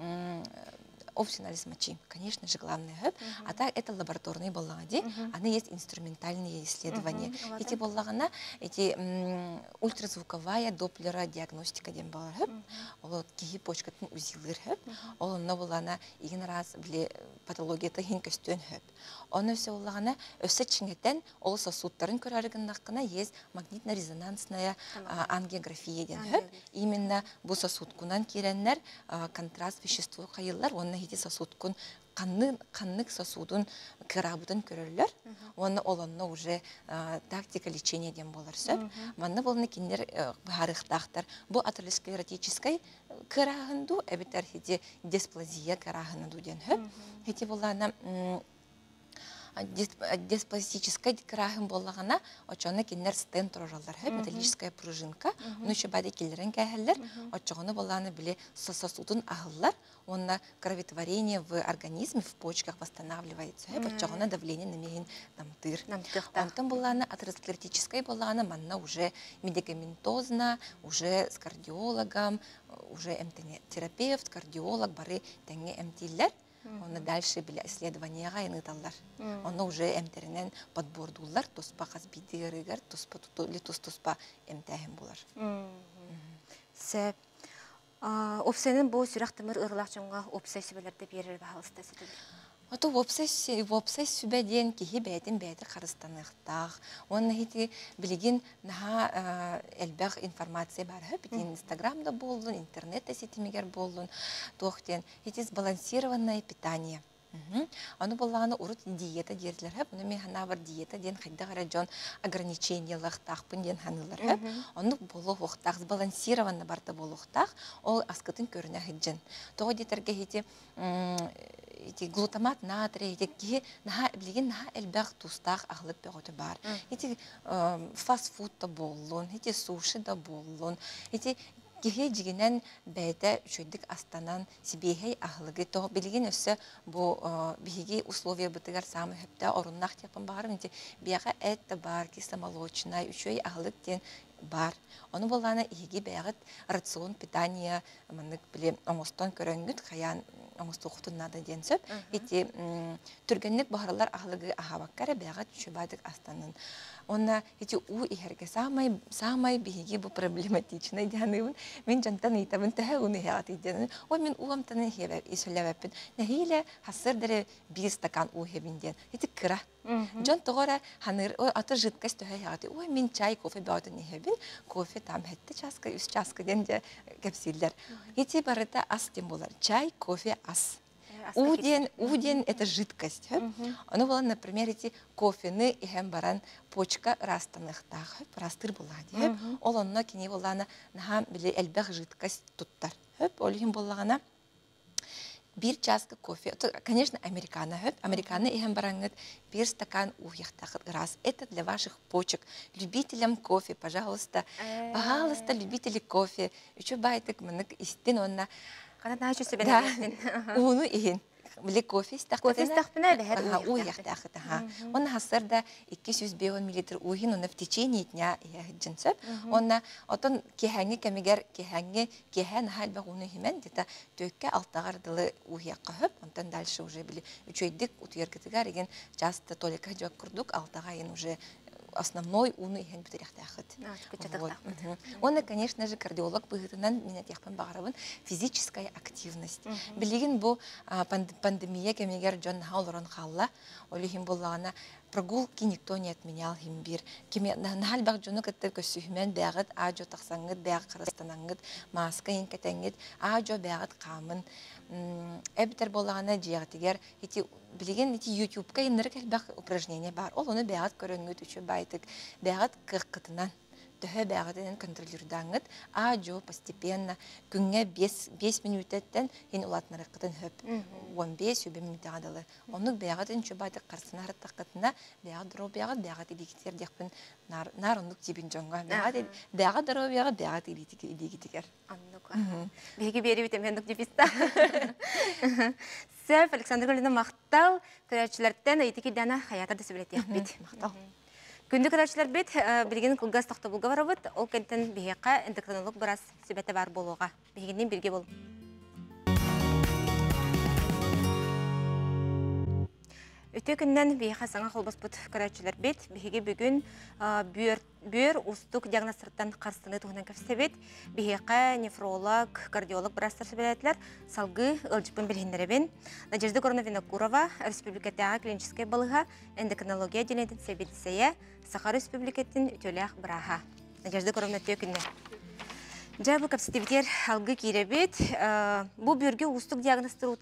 общий анализ мочи, конечно же, главное. А так это лабораторные боллаги, они есть инструментальные исследования. Эти боллагана, эти ультразвуковая доплера диагностика дем боллаги, вот кихи почкатын узилыр хөп, он новолана иген раз бле патология тахин костюн хөп. Он все боллагана өсөчиңетен ол сосудтарын көрәргеннакына есть магнитно-резонансная ангиография ден хөп. Именно бу сосудкунан киреннер контраст вещество кайыллар, он эти сосудкун қаннык сосудун кырабытын көрөлөр. Оны олонно уже тактика лечения дем болар сөп. Манна болны киндер харыктактар. Бу атеросклеротической кырагынду эбитер хити дисплазия кырагынду ден хөп. Хити болана диспластическая крахым боллагана очоны кинер стенд тураллар хөп металлическая пружинка. Ну еще бади киллерен кәһәлләр. Очоны болланы биле сосудун агыллар. Онна кроветворение в организме, в почках восстанавливается. Очоны давление намеген намтыр. Антон болланы атеросклеротическая болланы манна уже медикаментозно, уже с кардиологом, уже терапевт, кардиолог бары тәңе эмтилләр. Он дальше были исследования гайныталлар. Он уже эмтеринен подбордулар, тоспа казбидигер, тоспа туспа эмтәһем булар. Сәп опсенин бу сүрәхтемер ырлакчынга опсай сүбәләрдә берер баһалыста сетел. Ото вопсай сүбәден киһи бәйтен бәйтер харыстаныктак. Он хити билеген наха элбәх информация бар хөп. Инстаграмда булдын, интернетта сетимигер булдын. Тохтен хити сбалансированное питание. Аны боллаганы урут диета дерлер хөп. Уны мен хана бар диета ден хайда гаражон ограничениялык тахпын ден ханылар хөп. Аны болу хохтак сбалансированно барта болуктак. Ол аскытын көрүнә хиджин. Тоо дитерге хити глутамат натрий, эти наха билеген наха элбах тустах агылып бөгөтө бар. Эти фастфуд да боллун, эти суши да боллун, эти кихе жигенен бәйдә үчөйдик астанан сибехей агылыгы то билеген өссө бу биһиги условия бытыгар самы хөптә оруннак тепен бар, эти бияга эт да бар, кисломолочная үчөй агылык ден бар. Оны болланы иги бәгыт рацион питания мынык биле оңостон көрөнгүт хаян оңостуктун нада ден сөп. Эти түргенлек бахарлар агылыгы ахабаккара бәгыт чөбадык астанын. Онна эти у ихерге самай биги бу проблематичный дяныбын. Мен жантан итабын тәһә уны хәят иден. Ой мен уамтаны хәбәр исәләбәппен. Нәһилә хасырдыр 1 стакан у хәбинден. Эти кыра. Жон тогора ханыр аты жидкость тәһә хәят. Ой мен чай, кофе баудын хәбин. Кофе там хәтте часка, 3 часка денде кәпсилләр. Эти барыта ас тем булар. Чай, кофе, ас. Уден это жидкость. Оно было, например, эти кофены и баран почка растаныхтах, растыр булади. Олонно кини булана наха биле элбах жидкость туттар. Олихим буллагана 1 чашка кофе. Конечно, американо. Американо и барангет 1 стакан уехтах раз. Это для ваших почек. Любителям кофе, пожалуйста. Пожалуйста, любители кофе. Еще байтек манак истин онна. Когда начал себя наверное. Уну иген. Биле кофе стахпына да һәр уяхтах. Он хасырда 250 мл уйын оны в течение дня джинсеп. Он отон кехәңге кемигер кеhän хәлбә уны химен дита төккә алтагардылы уяққа хөп. Онтан дальше уже биле үчөйдик утыргытыгар еген часто только жок курдук алтага ен уже основной уны иген битерәхтәхет. Он, конечно же, кардиолог быгытынан менә тяхпан багарабын физическая активность. Билеген бу пандемия кемегер Джон Хаулрон халла, олихим буллагана прогулки никто не отменял химбир. Кеме нахал баг жону катты көсүхмен бягыт ажо таксаңгыт бяг кырыстанаңгыт маска инкетеңгит ажо бягыт камын. Эбитер боллагана жиятигер эти билеген эти YouTube-ка иннеркел баг упражнение бар. Ол уну бягыт көрөнгөт үчү байтык бягыт кыркытынан төһө бягытын контроллердаңгыт ажо постепенно күнгө 5 минуттан ин улатнарыкытын хөп 15-20 минут адалы. Оны бягытын чөбайты карсынары такытына бягыдро бягыт иликтер декпин нарундук тибин жонга бягыдро бягыт иликтер. Аннук. Биги бери витаминдук диписта. Сәф Александр Галина мактал көрәчләрдән әйтеки дана хаята дисәбелет яхбит мактал. Күндү көрәчләр бит билген кылгас тахта булга барабыт. Ол кенттен бияка эндокринолог барас сөбәте бар болуга. Бигеннән бирге бул. Өтө күннән бияка саңа холбас бут көрәчләр бит. Биге бүгүн бүйөр устук диагносттан карсыны тугынан кәфсебет. Бияка нефролог, кардиолог барастар сөбәтләр салгы ылжыпын билгендеребен. Надежда Коровина-Курова республикада клиническая балыга эндокринология денеден себетсәя Саха республикатын үтөләк браха. Надежда Коровна төкүнне. Жабы капситивитер алгы киребет. Бу бүйөргө устук диагносттырута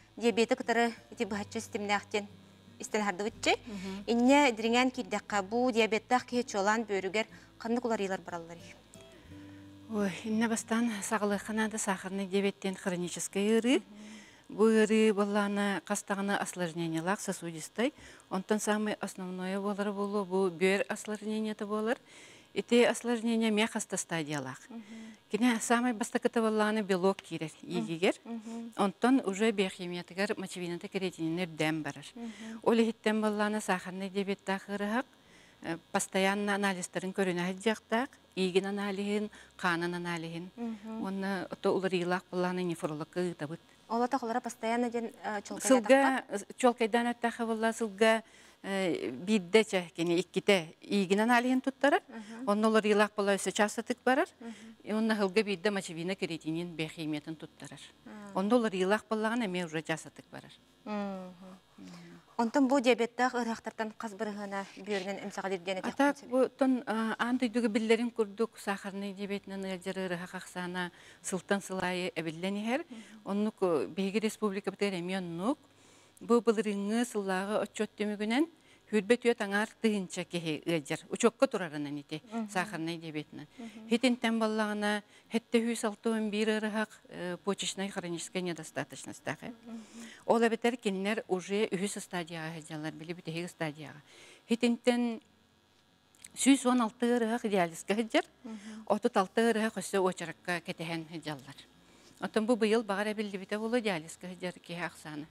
диабеты кытары ити бахачы системнахтен истен хардыбытчы. Инне диринген киддакка бу диабеттах кихи чолан бөрүгер кандык улар илар бараллар. Ой, инне бастан сағылықына да сахарный диабеттен хронический ыры. Бу ыры болланы қастағына осложнениялақ сосудистой. Онтан самый основное болар болу, бу бөр осложненияты болар. Ити осложнения мехаста стадиялақ. Кене самый бастакыты болланы белок кирер, игигер. Онтан уже биохимиятыгар мочевината керетининер дәм барар. Оле хиттен болланы сахарный диабеттах ырыхақ. Постоянно анализтерин көрүнө жактак, ийгин анализин, канын анализин. Онна то улар илак буланы нефрологы табыт. Ола тахлара постоянно ден Сылга чолкайдан аттаха булла сылга биддече кене икките ийгин анализин туттарар. Онна улар илак булла сейчас барар. Онна хылга бидде мочевина керетинин биохимиятын туттарар. Онда улар илак буллаган эме уже жасатык барар. Онтон бу диабеттах ырахтартан казбырыгына бүйөрүнөн эмсага дирдене тек. Атак бу тон андыйдыгы биллерин курдук сахарный диабетинен ылжыры рахаксана сылтан сылайы эбилленихер. Оннук Бейги республика бтеремионнук бу былырыңы сыллагы отчет демигүнен хүрбет үйет аңар тыгынча кеһи ылжыр. Учокко турарынан ити сахарный диабетинен. Хитинтен баллагына хетте 161 ырахак почечной хронической недостаточностьтагы. Ол бетер кинлер уже үһүс стадияга хәҗәләр биле битеге стадияга. Хитинтен 116 ырахак диализга хәҗәр. 36 ырахак өсө очаракка кетеһен хәҗәлләр. Отон бу быел багара биле бите булы диализга хәҗәр ки аксаны.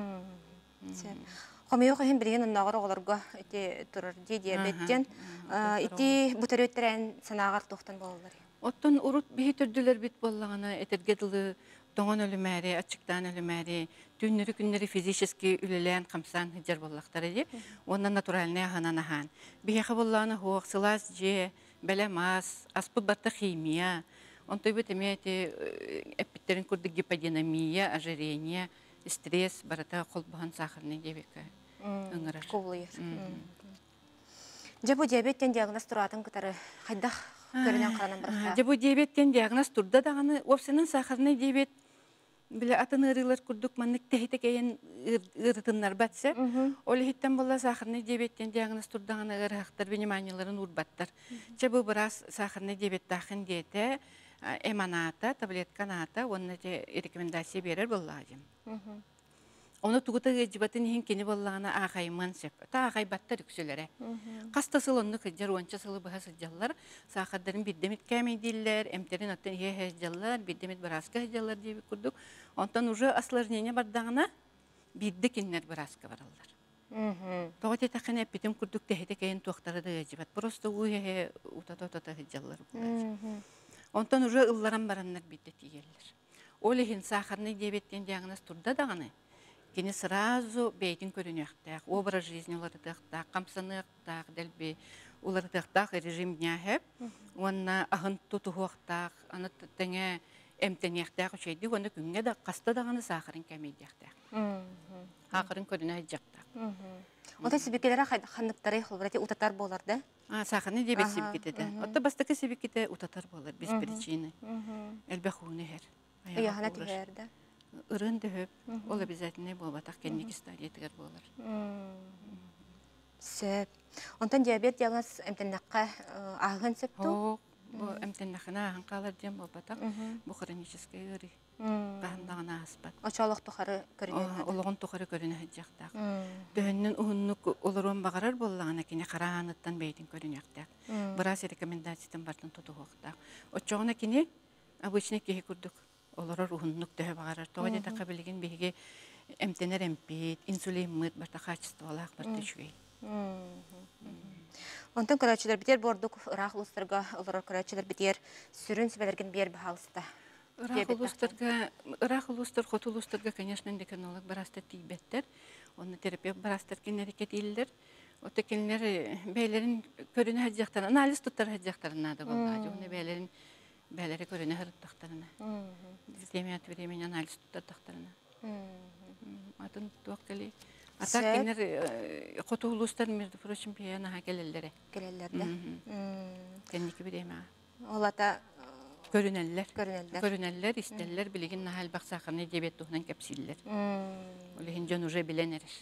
Хомеё хәм билген нагыр оларга ити турар диабеттен ити бутерөттерен санагар тохтан болалар. Оттон урут бихи төрдүлөр бит боллагана этергедылы тоңон өлүмәри, ачыктан өлүмәри, түннөрү күннөрү физически үлелән камсан хәҗәр боллактар иде. Оннан натуральный хананахан. Бихи боллагана хооксылас же, белемас, аспы барта химия. Онтой бит эмети эпиттерин курдук гиподинамия, ожирение, стресс, барата колбахан сахарный диабетка. Ыңырар. Кулыйыр. Жабу диабеттен диагноз туратын кытары хайдах көрүнөн каранан баракта. Жабу диабеттен диагноз турда даганы опсенин сахарный диабет биле атын ырылар курдук маннык техите кейен ырытыннар батса. Ол хиттен болла сахарный диабеттен диагноз турдаганы ырахтар вниманияларын урбаттар. Жабу бираз сахарный диабет тахын диете эманата, таблетканата, онна же рекомендация берер боллажым. Оны тугута жибатын хин кени боллагана ахайман сеп. Та ахай баттар үксөлөрө. Каста сылынны кыжар онча сылы бахас жаллар, сахардарын биддемит кәмей диллер, эмтерин оттан хе жаллар, биддемит бараска жаллар дип курдук. Онтан уже осложнение бардагана бидде киннер бараска бараллар. Тоготе такын эпитем курдук техете кайын токтары да жибат. Просто уе утата жаллар. Онтан уже ылларан бараннар бидде тиеллер. Олехин сахарный диабеттен диагноз турда даганы. Кені сразу бейтін көрінектақ, образ жизни олардықтақ, қамсанықтақ, дәлбе олардықтақ режим дняхеп, онна ағын тұтуғықтақ, аны тәңе әмтенектақ үшейді, оны күнге да қаста дағаны сақырын кәмейдектақ. Ақырын көріне жақтақ. Ота себекелері қандықтары құлбыраты утатар боларды? Сақырны дебет себекетеді. Ота бастықы себекеті утатар болар, без причины. Әлбәқуыны әр. Яғана түйерді. Ырын дөп, ол обязательный бол, батақ кеннеки стадиятығар болар. Сөп. Онтан диабет диагноз әмтеннаққа ағын сөпту? Әмтеннақына ағын қалар дем бол, батақ бұл хронический ұры. Бағындағына аспат. Очалық тұқары көрінен? Олығын тұқары көрінен жақтақ. Дөхіннен ұғыннық олыруын бағарар болағына кене қарағаныттан бейтін көрінектақ. Біраз рекомендациятын бартын тұту оқтақ. Отчоғына кене обычный кеге күрдік. Олар рухуннук төһө багарар. Тоҕо дета кабилигин биһиге эмтенер эмпит, инсулин мыт барта качестволаах барта чугей. Онтон көрөчүлөр битер бордук ырах улустарга олар көрөчүлөр битер сүрүн сибелерген бер баалыста. Ырах улустар, хот улустарга, конечно, эндокринолог бараста тийбеттер. Онна терапевт барастар кинерекет илдер. Ота кинлер бейлерин көрүнө хаджактар, анализ туттар хаджактарына да болду. Оны бейлерин бәлері көріне ғырыттақтарына. Темият времени анализ тұттақтарына. Атын туақ кәлі. Атақ кенер қоты ұлыстар, между прочим, пияна келелері. Келелерді. Кәннекі біреме. Олата Көрүнәлләр. Көрүнәлләр. Истәлләр, билеген нахал баксакны дебет тухнан кәпсилләр. Олehen жон уже биленериш.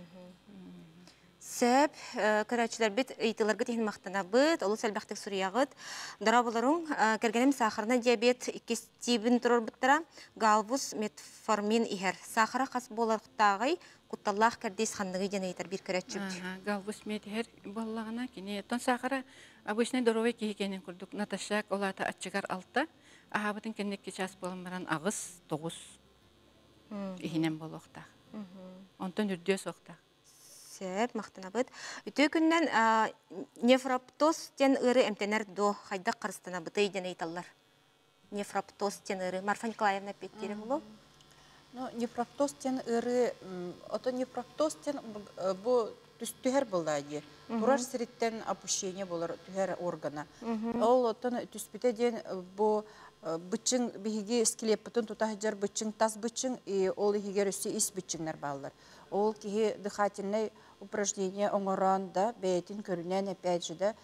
Сөп, көрәчілер бит, ыйтыларғы тейін мақтана бұд, олы сәлбәқтік сұрияғыд. Дарабыларың, кәргенім сахарына диабет кестибін тұрыр бұттыра, галбус метформин ихер. Сахара қас боларықтағай, құтталлақ кәрдейс қандығы ден айтар бір көрәчіп. Галбус метихер боллағына, кене, тон сахара, обычный доровай кейкенен күрдік, наташак, олата атчығар алта, ахабытын кеннекке час болын баран ағыз, тоғыз, ихінен болуқтақ. Онтан үрдіе соқтақ. Сөп, мақтана бұд. Үті күннен нефроптоз тен ұры әмтенер до қайдақ қарыстана бұты еден айталар. Нефроптоз тен ұры. Марфа Николаевна петтері бұлу? Нефроптоз тен ыры, ото нефроптоз тен бұл түстүхер болды. Турар сириттен опущение болар түхер органа. Ол отон түспіте ден бұл бычың биһиги скелеппытын тутахыжар бычың тас бычың ол ихигер үсі ис бычыңнар баллар. Ол кихи дыхательный упражнение оңоранда бәйтін көрінен опять же да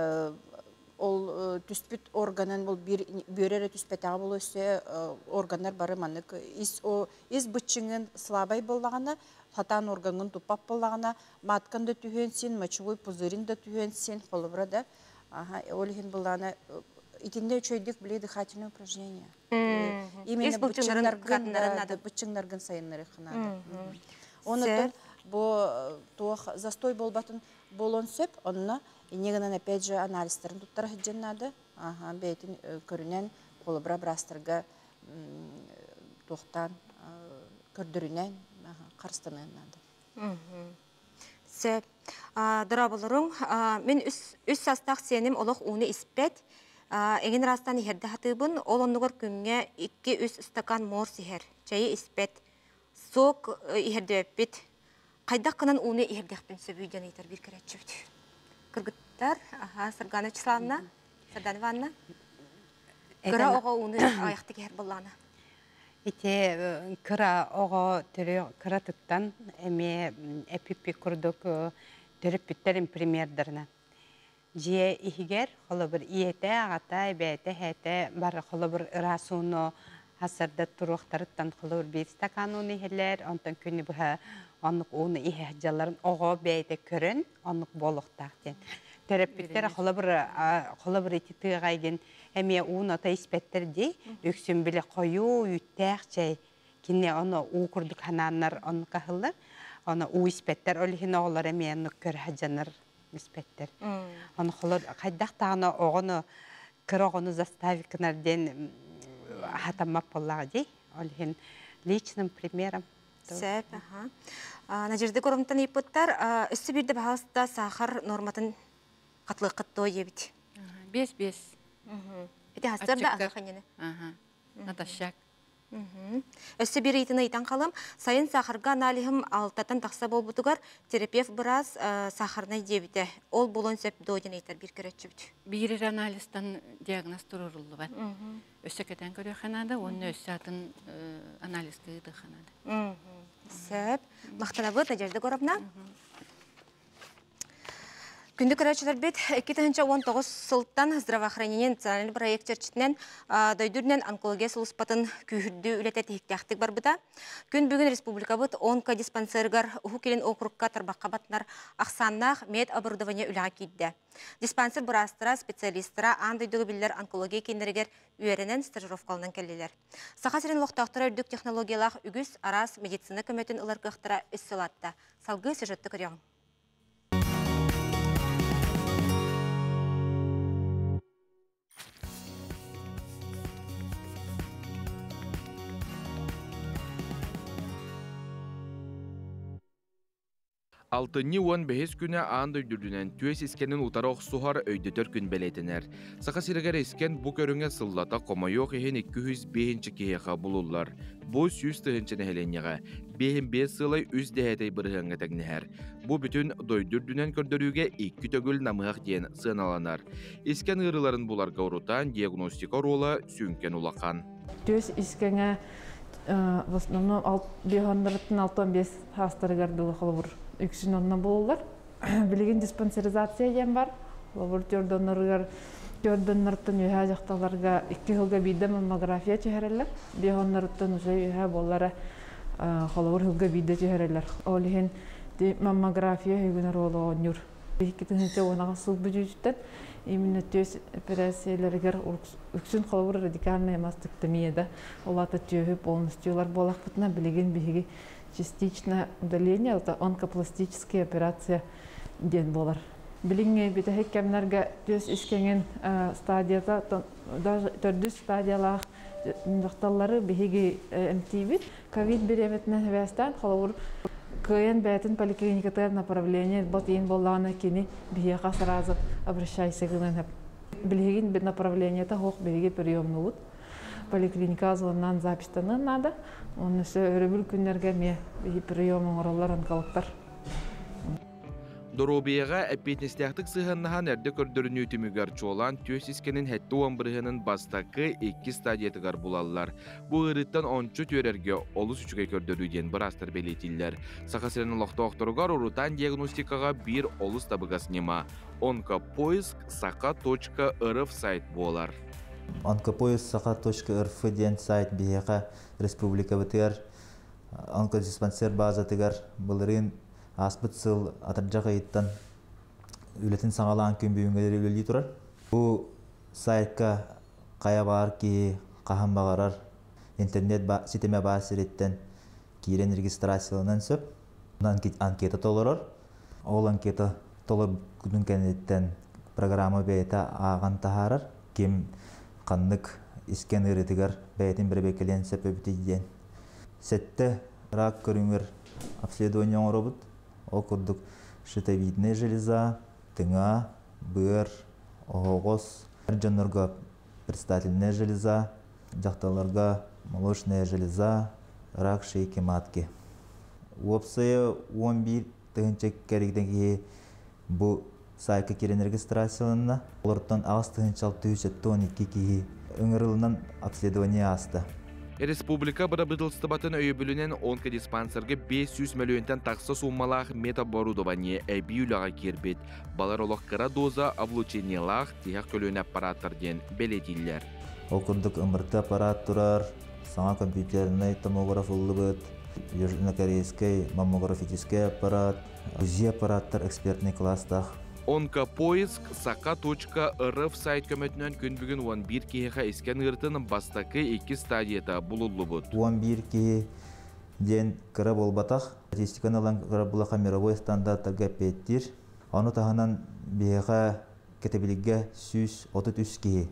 ол түспіт органын бұл бөрері түспетаға бұл өсе органдар бары манык ис бычыңын слабай болағана хатан органын тупап болағана матканды түйенсен, мочевой пузыринды түйенсен қолыбыра да ол ихин болағана итинде үчөйдік біле дыхательное упражнение. Именно бычыңнаргын сайынлары қынады. Оны бұл застой болбатын болон сөп, онына негінен опять же анализтерін туттары хыджанады. Бәйтін көрінен қолыбыра брастырға тоқтан көрдірінен қарыстанынады. Сөп, дұрабылырың, мен үс састақ сенім олық уны іспет, Эгин растан ихерді хатыбын, ол онығыр күнге 2-3 стакан мор сихер, чайы іспет, сок ихерді өппет. Қайдақ қынан уны ихердіқпен сөбүйден айтар бір кәрәтші бүді. Кыргыттар, Сырганы Числавна, Сарданыванна, кыра оға уны аяқты кер болғаны. Ите кыра оға түрі кыра тұттан әме әпіппі күрдік түріп бүттерін примердеріне. Жие ихигер, холы бір иеті, ағата, бәйті, хәйті, бар холы бір ырасуыны асырды тұруқтарыттан холы бір бейт стакан оны ихелер, онтан күні бұға онық оны ихәжаларын оға бәйті көрін, онық болуқтақтен. Терапевттер холы бір ити тығайген әме уын ота испеттер дей, өксін білі қою, үттәқ жай, кіне оны у күрдік хананар оны қағылыр, оны у испеттер, олихин оғылар әме оны көр хәжаныр. Испеттер. Оны холор қайдақ тағына оғыны кір оғыны заставикінерден хатамап боллаға дей. Олхен личным примером. Сөп, Надежда Коромтан епіттар, үсі бірді бағалыста сахар норматын қатлығы қыттуы ебіт. 5-5. Әте астыр да ағы қанені? Наташак. Өсі бір ейтіні етен қалым, сайын сахарға аналихым алтатан тақса бол бұтығар, терапевт біраз сахарына дебіті. Ол болон сөп дойден ейтер бір көрәтші бүті. Бірер анализтан диагноз тұрырылы бар. Өсі кәтен көрі қанады, оны өсі атын анализ күйді қанады. Сөп, мақтана бұд, Надежда Коровна. Күнді көрәтшілер бет 2019 сылттан здравоохранение национальный проект черчетінен дойдүрінен онкология сұлыспатын күйірді үлеті тектяқтық бар бұда. Күн бүгін республика бұд 10 диспансергар ұху келін округка тарбаққа батынар ақсаннақ мед оборудование үліға кейді. Диспансер бұрастыра, специалистыра, андойдығы білдер онкология кейіндерігер үйерінен стажировкалынан кәлелер. Сақа сірен лоқтақтыра үрдік технологиялақ үгіз, арас, медицина көметін ұларқықтыра үс сылатта. Салғы сюжетті көріяң. Алтынны 15 күні аңды үрдүрдүнен түес искенін утара оқсуғар өйдөтөр күн белетінер. Сақа сирегер искен бұ көріңе сыллата қомайоқ ехен 205 кейеға бұлулар. Бұ 100 тұхынчыны хеленеға. 5 сылай үз дәйәтей бұрығыңа тәгнехер. Бұ бүтін дойдүрдүнен көрдөрүге 2 төгіл намығақ ден сыналанар. Искен ұрыларын бұларға ұрутан диагностика ролы сүнкен улақан. Түес искенге в основном 565 хастарыгар дылы қолы бұр. Үксін онына болулар. Білеген диспансеризация ен бар. Лабораториядан ұрығар Көрдөннөртөн үһә жакталарга 2 жылга биде маммография чыгаралар. Бихоннөртөн уже үһә боллары холовор жылга биде чыгаралар. Олихен маммография хөгүнөр олоонюр. Бихкитенче онага сыл бүжүттен именно төс операцияларгер үксүн холовор радикальная мастектомияда олата түйөһү полностьюлар болакпытына билеген биги частичное удаление, это онкопластическая операция ден болар. Билинге бите кемнерге төс искенген стадияда даже төрдүс стадиялах докторлары биги МТВ ковид береметне вестан холовор кыйын бәтин поликлиниката направление ботин болланы кини бияка сразу обращайся гынан. Билеген направлениета хох биги приемнут. Поликлиника зоннан запистаны надо. Он все өрөбүл күннерге ме приемын ораллар онкологтар. Доробияға әппетнестяқтық сығыннахан әрді көрдіріні үтімігер чолан төс искенін хәтті уамбырығының бастақы 2 стадиятығар бұлалылар. Бұл ұрыттан 10 төрерге олыс үшіге көрдіруден бір астыр белетілер. Сақасырының лоқты оқтырғар ұрытан диагностикаға бір олыс табығас нема. Онкопоиск saqa.rf сайт болар. Онкопоиск saqa.rf ден сайт бияға республика бітігер онкодиспансер база тігер бұлырын аспыт сыл атыржақ айыттан үлетін саңалаған күн бүйінгелері өлі тұрар. Бұл сайтқа қая бағар ки қахан бағарар интернет сетеме басыреттен кейрен регистрациялынан сөп. Анкета толырар. Ол анкета толы күнін кәнеттен программа бәйті аған тахарар. Кем қаннық искен ұрытығар бәйтін бір бекелен сөп өбітейден. Сәтті рак көріңір обследование робот. Ол күрдік щитовидная железа, тыңа, быр, оғыз, жонларға предстательная железа, жақталарға молочная железа, рак шейки матки. Опсая 11 тығынча керектен ке бұл сайқа керен регистрацияланына. Оларттан ағыз тығынчал 312 ке үңірілінен обследование асты. Республика бұрабыдылсты батын өйбілінен онкодиспансерге 500 миллионтен тақсы суммалақ метаборудование әбі үліға кербет. Балар олық қыра доза облучениялақ тияқ көлін аппараттар ден белетілер. Окурдық ұмырты аппарат тұрар, саңа компьютерный томограф ұлы бұд, южнокорейский маммографический аппарат, УЗИ аппараттар экспертный класстақ. Онкопоиск saqa.rf сайт көмөтінен күн бүгін 11 кейіға искен ұртының бастақы 2 стадията бұлылы бұд. 11 кейі ден кірі болбатақ. Статистиканы алан кірі бұлақа мировой стандарттарға петтір. Оны тағынан бейға кетебілігі 133 кейі,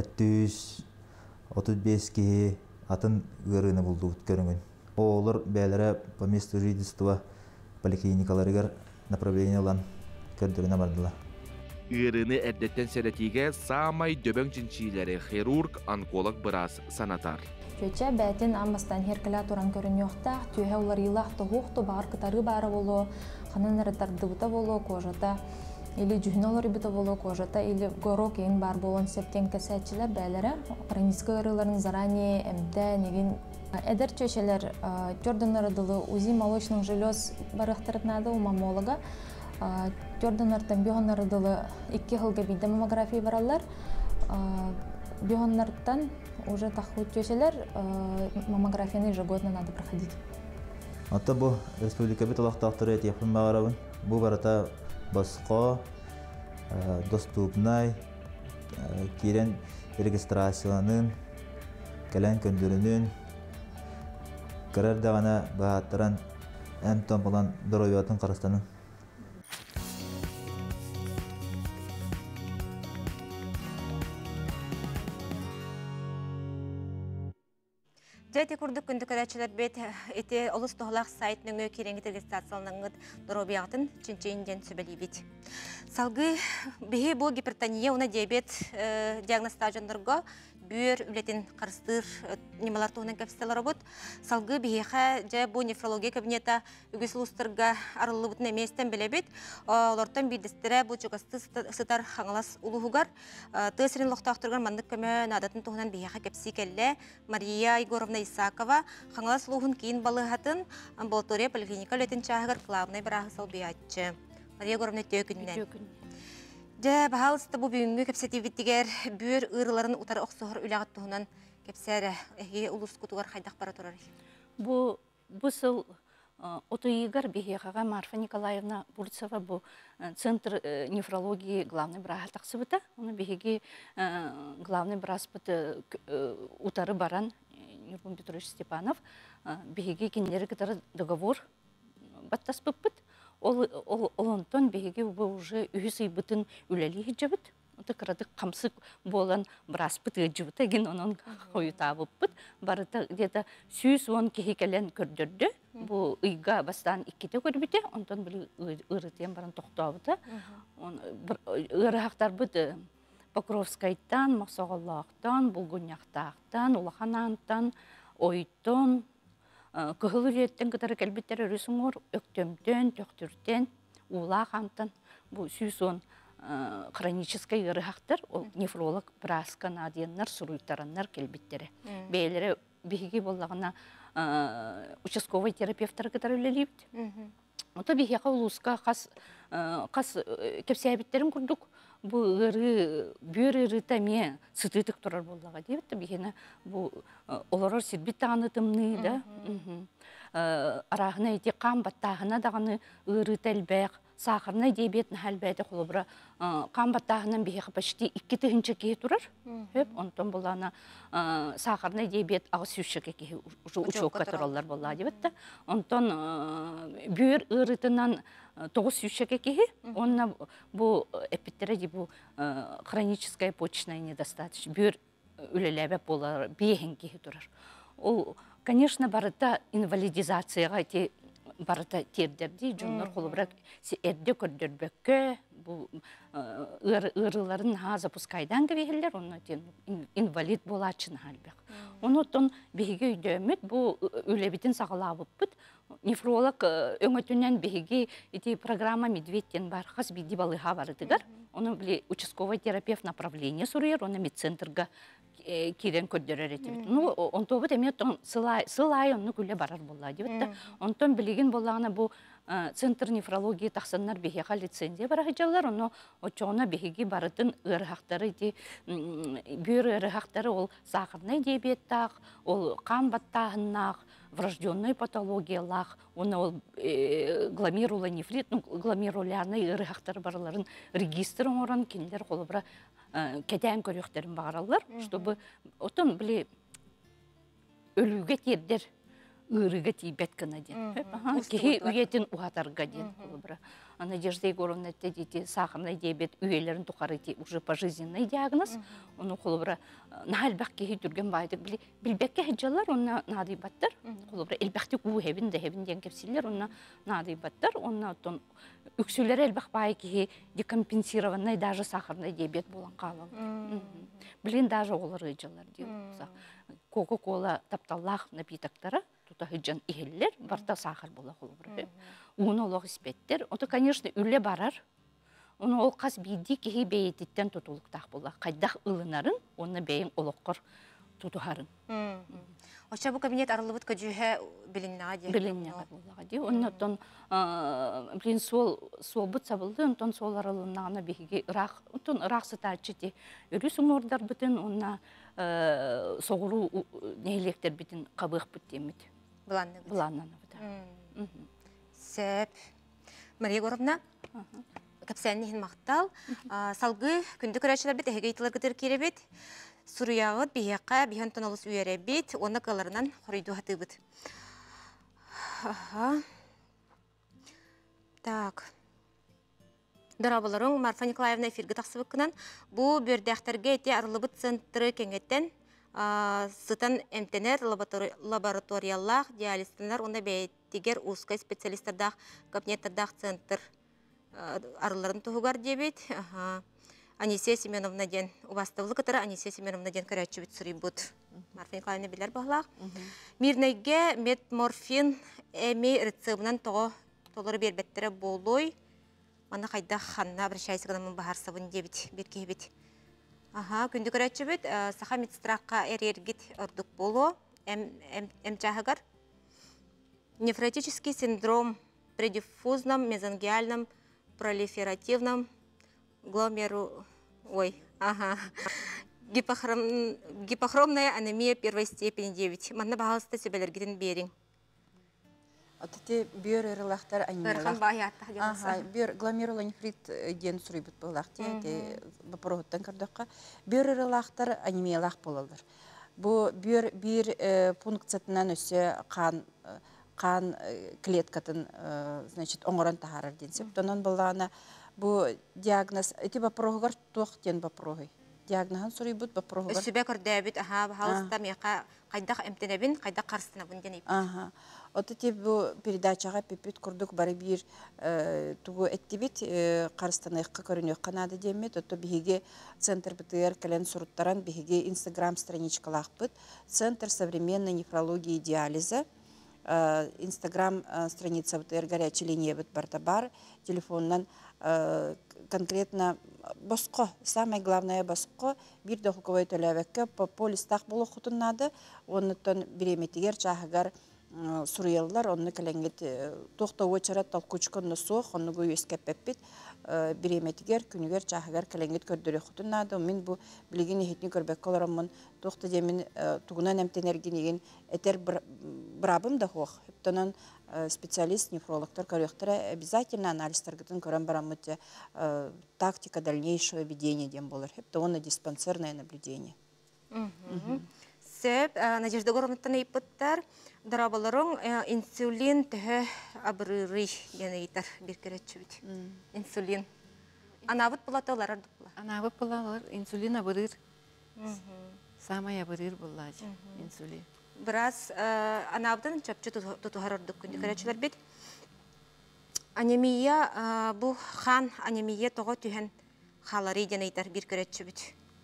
735 кейі атын ғырыны бұлды бұд көріңін. Олар бәлері по месту жидіства поликлиникаларығар направление алан көрдіріне бардыла. Үріні әрдеттен сәрәтіге самай дөбің жіншилері хирург, онколог біраз санатар. Жөтчә бәтін амбастан херкілі туран көрін жоқта, түйе олар илақты хоқты бағыр кытары бары болу, қанын әрітарды бұта болу, кожата, или жүхін олар бұта болу, кожата, или горок ең бар болуын септен кәсәтчілер бәлері, хроническі ұрыларын заране, әмді, неген әдір чөшелер, көрдің ұрыдылы узи молочның желез барықтырытнады у маммолога, Төрдөнөртөн бионнардылы 2 жылга биде маммография баралар. Бионнардан уже тахут төшелер маммографияны ежегодно надо проходить. Ата бу республика бит алактактыры этепин багарабын. Бу барата басқа доступнай кирен регистрациянын келен көндүрүнүн карардагана бааттаран энтон болан дороятын карастанын. Жәйті күрдік күнді көдәтшілер бет еті олыс тұғылақ сайтының керенгі регистрацияланыңыз дұробияғытын чүнчейінден сөбәлей бет. Салғы бейі бұл гипертония, оны диабет диагностажындырға бүйір үлетін қарыстыр немалар туғынан кәпістелері бұд. Салғы бейіға жә бұл нефрология кабинета үгіс ұлыстырға арылы бұтын әместен біле бет. Олардан бейдістірі бұл жүгісті сытар қаңылас ұлығығар. Тәсірін лоқтақтырған мандық көмі надатын туғынан бейіға кәпсі кәлі Мария Егоровна Исакова қаңылас ұлығын кейін балығатын амбулатория поликлиника үлетін чағығыр клавнай бірағы салбиятчы. Мария Егоровна төкіннен. Жа баһалыста бу бүгүнгү кепсетибиттигер бүр ырыларын утары оксохор үлягат туһунан кепсәре эге улус кутугар хайдах бара турар. Бу сыл отуигар бихега Марфа Николаевна Бурцева бу центр нефрологии главный врач таксыбыта. Оны бихеги главный врач утары баран Нурбун Петрович Степанов бихеги киндери кытары договор баттас быппыт. Олонтон беге уже үйсей бүтін үләли жабыт. Оты қырадық қамсық болан бұраспыт өджібіт, еген оның қойы табыппыт. Барыта где-то сүйіс он кехекелен көрдірді. Бұл ұйға бастан иккете көрбіте, онтон білі ұрытен баран тоқтауыты. Үріғақтар бұд Покровскайттан, Мақсоғаллақтан, Бұлғыняқтақтан, Улаханантан, Ойттон, Кыһылы жеттен кытары кәлбеттер өрісіңор, өктөмтен, төқтүртен, ула қамтан, бұл сүйсон хроническай ырыхақтар, ол нефролог праска надияннар, суруйтараннар кәлбеттері. Бәйлері бейге болағына участковый терапевтар кытары өлелейбді. Ота бейге ұлысқа қас кәпсәйбеттерін күрдік. Бұл бүйір ырытаме сытытық тұрар болаға дейбітті. Бейгені бұл оларар сирбит тағанытымны да. Арағына ете қам баттағына дағаны ырыт әлбәқ, сақырына дейбетін әлбәді қолыбыра қам баттағынан бейге почти 2 тығынча кей тұрар. Онтан болағына сақырына дейбет ағыз сүйшіге кей ұшуққа тұралар болаға дейбітті. Онтан бүйір ырытынан 9 сүйшіге кей, онына бұл эпиттере бұл хроническая почечная недостаточность. Бүйір үлеләбәп болар, бейген кей тұрар. Ол, конечно, барыта инвалидизацияға барыта тердерді, жонлар қолыбырақ әрде көрдербекке, ырыларын запускайдан кебегелер, оны инвалид болачын халбек. Оны оттон беге үйдөмет, бұл үлебетін сағалабып бұд. Нефролог өңөтінен беге программа медведтен бар, қас биді балыға барыдығар. Оны біле участковый терапевт направление сұрыр, оны медцентрға кирен көддөрөр этибит. Ну, онто бут эме сылай онну күле барар болла дебит. Онтон билеген боллагына бу центр нефрологии тахсаннар бехега лицензия барахыжалар, оно очоона бехеги барытын ырыхактары ди бүйөр ырыхактары ол сахарный диабеттак, ол кан баттагыннак, врожденный патологиялах, оны ол гломерулонефрит, гломерулярный ырыхактары барларын регистрын оран киндер колубра кәдән көрөктерін бағаралар, чтобы отын біле өліге тердер ырыға тейбет кіна ден. Кеге үйетін ұғатарға ден. Надежда Егоровна әтті сахарный диабет үйелерін тұқары уже пожизненный диагноз. Оны қолыбыра нағалбақ кеге түрген байдық білбәкке әджалар, оны нағдай баттар. Қолыбыра әлбәқті көу әбін ден кепсілер, оны нағдай баттар. Оны үксілер әлбәқ бай кеге декомпенсированный даже сахарный диабет болан қалал. Білін даже олар әджалар дейін. Кока-кола тапталлах напитоктары, тута хыджан ихеллер, барта сахар бола қолыбыра. Оны олық іспеттер. Оты, конечно, үлі барар. Оны ол қас бейді кеге бейеттен тұтулықтақ бола. Қайдақ ылынарын, оны бейін олыққыр тұтуғарын. Оша бұл кабинет арылыбыт көжіғе біліннеға де? Біліннеға болаға де. Оннан, білін сол бұт сабылды, онтан сол арылыннағына бейге ұрақ сытачы де. Өрісің ордар бұтын, онна соғыру нәйлектер бітін қабық бұт демет. Бұланнаны бұта. Сәп. Мария Горовна, кәпсәннеген мақтал. Салғы күнді көрәшілер біт, әйге етілер күтір кере біт. Суруяғыт, бейеққа, бейхан тоналыс үйәрі біт, оны қаларынан қорейду хаты біт. Так. Дарабаларың Марфа Николаевна эфирге тақсы бұқынан. Бұл бөрдәқтерге әте арылыбыт центры кәңеттен сытан эмтенер лабораторияллах, диалистенлер, онда бәйттегер узкай специалистердақ, кабинеттердақ центр арыларын тұғығар дебет. Анисия Семеновна ден, убастывылы кытары Анисия Семеновна ден көрәтші бүт сұрый бұд. Марфа Николаевна білер бағылақ. Мирнайге метморфин әмей рецебінен толыры бербеттері болой. Мана қайда қанна бір шайсығынамын бағар сабын дебет, берке бет. Күнді көрәтші бүт, сақа медстраққа әрергет ұрдық болу, әмчағығар. Нефротический синдром при диффузном, мезонгиальном, пролиферативном Ой, ага. Гипохромная анемия первой степени 9. Манна бағалысты сөбелергіден берің. Отыте бүйөр ырылақтар анемиялақ. Өрхан бағиятта Бүйөр гломерулонефрит ден сұрайбыт болақ те, бапырғыттан көрдіққа. Бүйөр ырылақтар анемиялақ болалар. Бұл бүйір пункциятынан өсе қан клеткатын оңыран тағарар денсеп. Тонан болағына бұл диагноз, эти бапырғығар тоқ ден бапырғый. Диагнозын сұрайбыт бапырғығар. Өсібе көрдәбіт, бағалыста меқа қайдақ әмтенебін, қайдақ қарсытынабын денейбіт. Отыте бұл передачаға пепет күрдік бары бір туғы әттебет қарыстанайыққа көріне қанады демет. Отто бігеге Центр БТР кәлен сұрыттаран бігеге Инстаграм страничкалақ бұд. Центр современной нефрологии и диализа. Инстаграм страница БТР горячий линия бұд барда бар. Телефоннан конкретно босқо, самое главное босқо, бір доқуковай төләвәкке по листақ болу құтынады. Онытын біреметігер чағығар Сурыяллар, онны кәләңгет тоқта өчарат талқучқынны соқ, онны көй өскәппәппет, біреметігер, күнігер, чағығар кәләңгет көрдірі құтынады. Мен бұл білеген ехетіне көрбәк қаларамын, тоқта демен тұғынан әмтенерген еген әтер бірабым да хоқ. Ептонан специалист, нефрологтар көректері обязательно анализтарғытын көрін барамыте тактика дальнейшего ведения дем болар. Епті оны диспансерное наблюдение. Сөп, Надежда Горовнаттан айпыттар, дарабаларың инсулин түхі абырырый генейтар бір керетші бүт. Инсулин. Анабыт бұлаты олар ардық бұла? Анабыт бұлалар, инсулин абырыр. Самай абырыр бұллады, инсулин. Біраз анабыдың чапчы тұтығар ардық күнді керетшілер бет. Анемия, бұл хан анемия тоғы түхен қалары генейтар бір керетші бүт.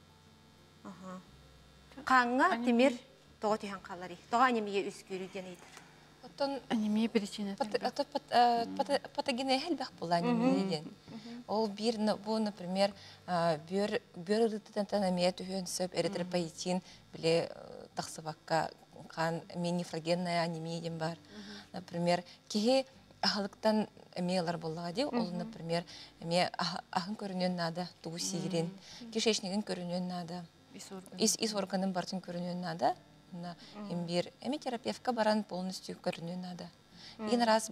Қаңға темір тоғы түйен қалары. Тоға анемия үскүрі денейдір. Оттон Анемия причина. Патогенная хелбах была анемия. Ол бир, например, бүйір анемия түхен сөп, эритропоетин, біле тақсыбаққа қан нефрогенная анемия бар. Например, кеге ағылықтан эмиялар болуға де, ол, например, ағын көрінен нада, туғы сирен, кишечнеген көрінен нада. Из органын бартын көрінен нада. Имбир терапевтка баран полностью көрінен нада. Ен раз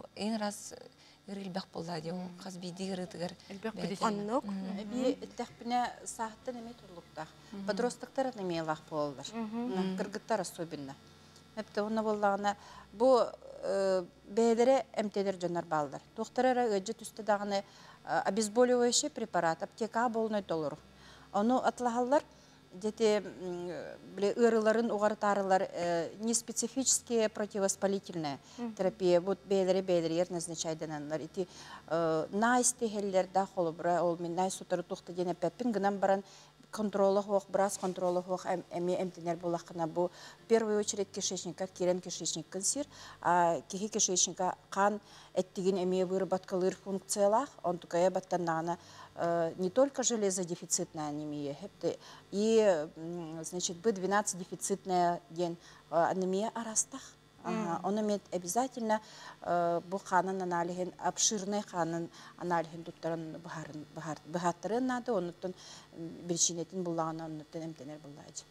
ырылбақ болды, қаз бейді ырытығыр. Оннық? Тәқпіне сағыттан әме тұрлықтақ. Подростықтар әмейлақ болылар. Кыргыттар особенно. Әпті оны болдағына бұл бәйдері әмтедер жонар балдар. Тоқтарары өджі түсті дағыны обезболивающий препарат, аптека болуны толыру. Оны атлағалар Дети ырыларын угартарылар не специфические противовоспалительная терапия. Вот бейлери назначайдананлар. Ити найстехеллер да холобра, ол мен най сутары тухта дене пеппин гынан баран контрола хох, брас контрола хох, эмтенер булахына бу. В первую очередь кишечника, кирен кишечник консир, а кихи кишечника кан эттиген эме выработкалыр функциялах, он тукая баттанана не только железодефицитная анемия, и, значит, B12 дефицитная день анемия арастах. Он имеет обязательно буханан аналиген, обширный ханан аналиген туттаран бахаттарын надо, он тон причинетин булана, он тон эмтенер буллади.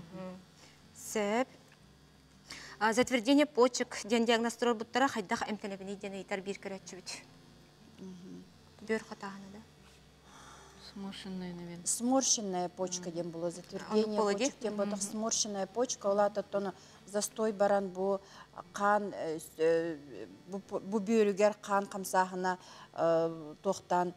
Сэп. Затвердение почек ден диагнострор буттара хайдах эмтенебини ден айтар бир керетчүбүт. Бөр хатаганы да. Сморщенная, наверное. Сморщенная почка дем было затвердение почек дем было сморщенная почка, олата тона застой баран бу кан бу бүйрүгер кан камсагына токтан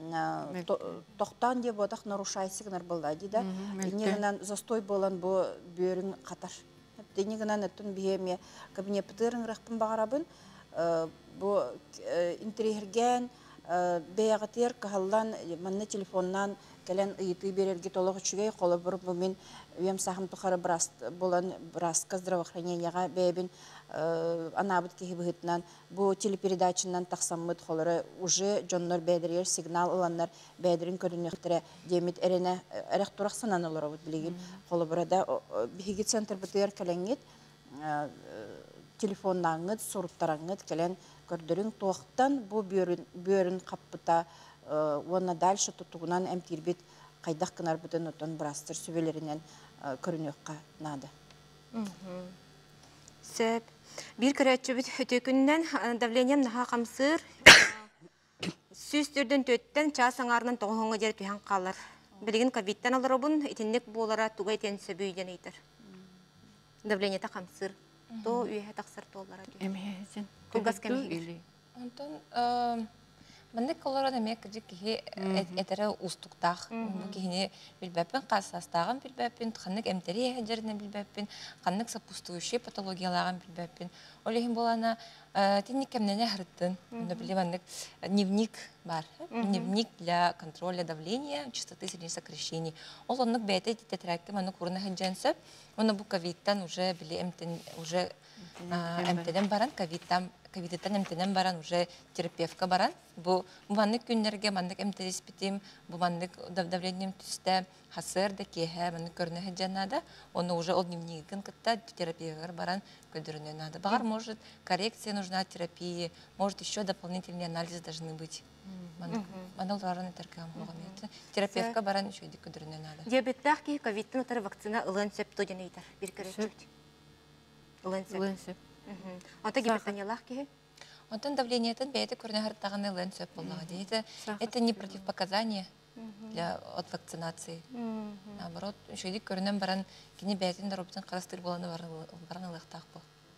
деп отак нарушайсыгнар булды да. Негенен застой болан бу бүйрүн катар. Негенен аттын биеме кабине пытырын рахпын багарабын бу интерерген бәйгатер кахаллан манна телефоннан келен ыйты берерге толық үчүгей қолы бұрып бұмен өйем сахым тұқары браска здравоохраненияға бәйбін анабыт кехи бұғытынан бұл телепередачынан тақсаммыд қолары уже жоннор бәйдірер сигнал ұланнар бәйдірін көрінектірі демет әріне әрек тұрақ санан олар бұд білеген қолы бұрада бігі центр бұтығар кәленгет телефоннаңыд, сұрыптараңыд келен көрдірін тоқтан бұл бөрін қаппыта Оны дальше тұтуғынан әмтирбет қайдақ қынар бұтын ұтын бұрастыр сөбелерінен көрінеуққа нады. Сөп. Bir kırıkçı büt ötökünden davleniyem naha kamsır. Süstürdün tötten çağsan arından toğuğuna jerip yahan kalır. Bilgin kavitten alır obun, itinlik boğulara tuğa iten söbüyden eytir. Davleniyete kamsır. To üye taksır toğulara diyor. Эмһээсин. Kulgaz kemihir. Онтон мандык колора демек кихи этере устуктах кихини билбеппин кассастагын билбеппин ханнык эмтери хежерне билбеппин ханнык сопутствующий патологиялагын билбеппин олехин болана тинник кемнене хырыттын биле мандык дневник бар дневник для контроля давления частоты сердечных сокращений ол оннук бете тетракке мандык урна хеженсеп оны бу ковидтан уже биле эмтен уже эмтеден баран ковидтан эмтеден баран уже терапевтка баран. Бу маннык күннерге маннык эмтедис битим, бу маннык давлением түсте хасыр да кеһе маннык көрнөһө жанада, оны уже ол дневнигин кытта терапевтка баран көдөрүнө надо. Багар может коррекция нужна терапии, может еще дополнительные анализы должны быть. Манал рараны теркам болгамет. Терапевтка баран еще ди көдөрүнө надо. Диабеттах ки ковидтан отар вакцина ылын септоген ейтер. Bir kırıkçı. Ленсеп. Онта гипертониялах ки? Онтон давлениетен бейте көрнәһәртәгәне ленсеп булга дейте. Это не противопоказание от вакцинации. Наоборот, шуйди көрнәм баран кини бәйтен дөрөптен карастыр буланы баран лыктак бу.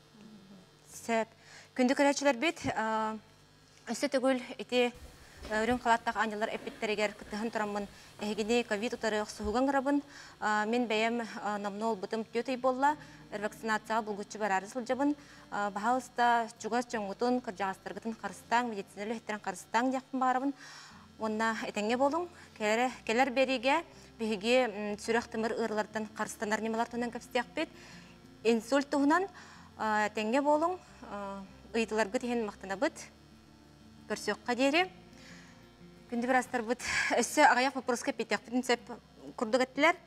Сәп. Күндү көрәчләр бит, өсте түгел ите өрүн калаттак анялар эпиттерегер кытыгын турамын. Эгене ковид утары суган грабын. Мен бәям намнол бутым төтей болла. Вакцинация булгучу барары сылжабын. Бахалста чугас чоңгутун кыржагастыргытын карыстаң, медициналы хеттерен карыстаң жакпын барабын. Онна этеңге болуң. Келер бериге биге сүрәк тымыр ырлардан карыстанар немалар тонан кепстек бит. Инсульт туһунан этеңге болуң. Ыйтыларгы тиһен мактана бит. Көрсөккә дере. Күндү бирастар бит. Өссө агаяк вопроска питек. Принцип курдугаттылар.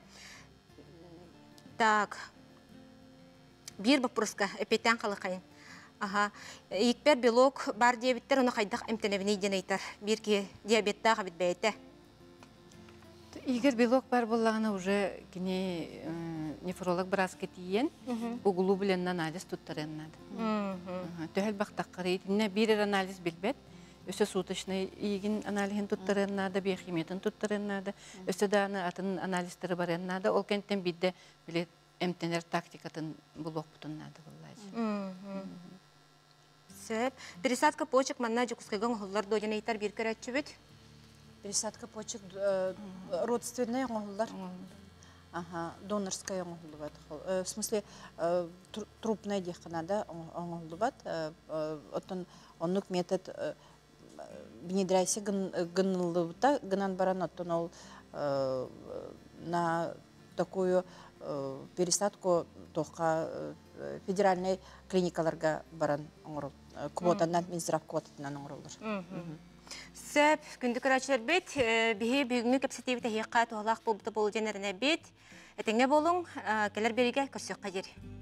Так. Bir вопроска эпетен калыкайын. Икпер белок бар диабеттер оны кайдак эмтенебине денейтер. Бирки диабетта кабит бейте. Игер белок бар боллагына уже кини нефролог брас кетиен, угулу белән анализ туттырыннады. Төһәл бактаккыры инне бир анализ билбет. Өсө суточный игин анализин туттырыннады, биохимиятын туттырыннады. Өсө даны атын анализдери барыннады. Ол кенттен бидде билет эмтенер тактикатын булок бутуннады буллайы. Сөп. Пересадка почек манна жукускайган холлар дойнейтер бир көрәтчү бит. Пересадка почек родственные оңоллар. Донорская оңоллар. В смысле трупная деханада оңоллар. Оттон оннук метод внедряйся гынылыбыта гынан баран оттон ол на такую пересадку тоққа федеральный клиникаларга баран оңырыл. Квотанан, Минздрав квотатынан оңырылыр. Сөп, күнді көрәчілер бет, бігі бүгінгі көпсетейбіті хеққа туғалақ болбыты болу жәнеріне бет. Әтеңе болың, келер береге көрсөк қадер.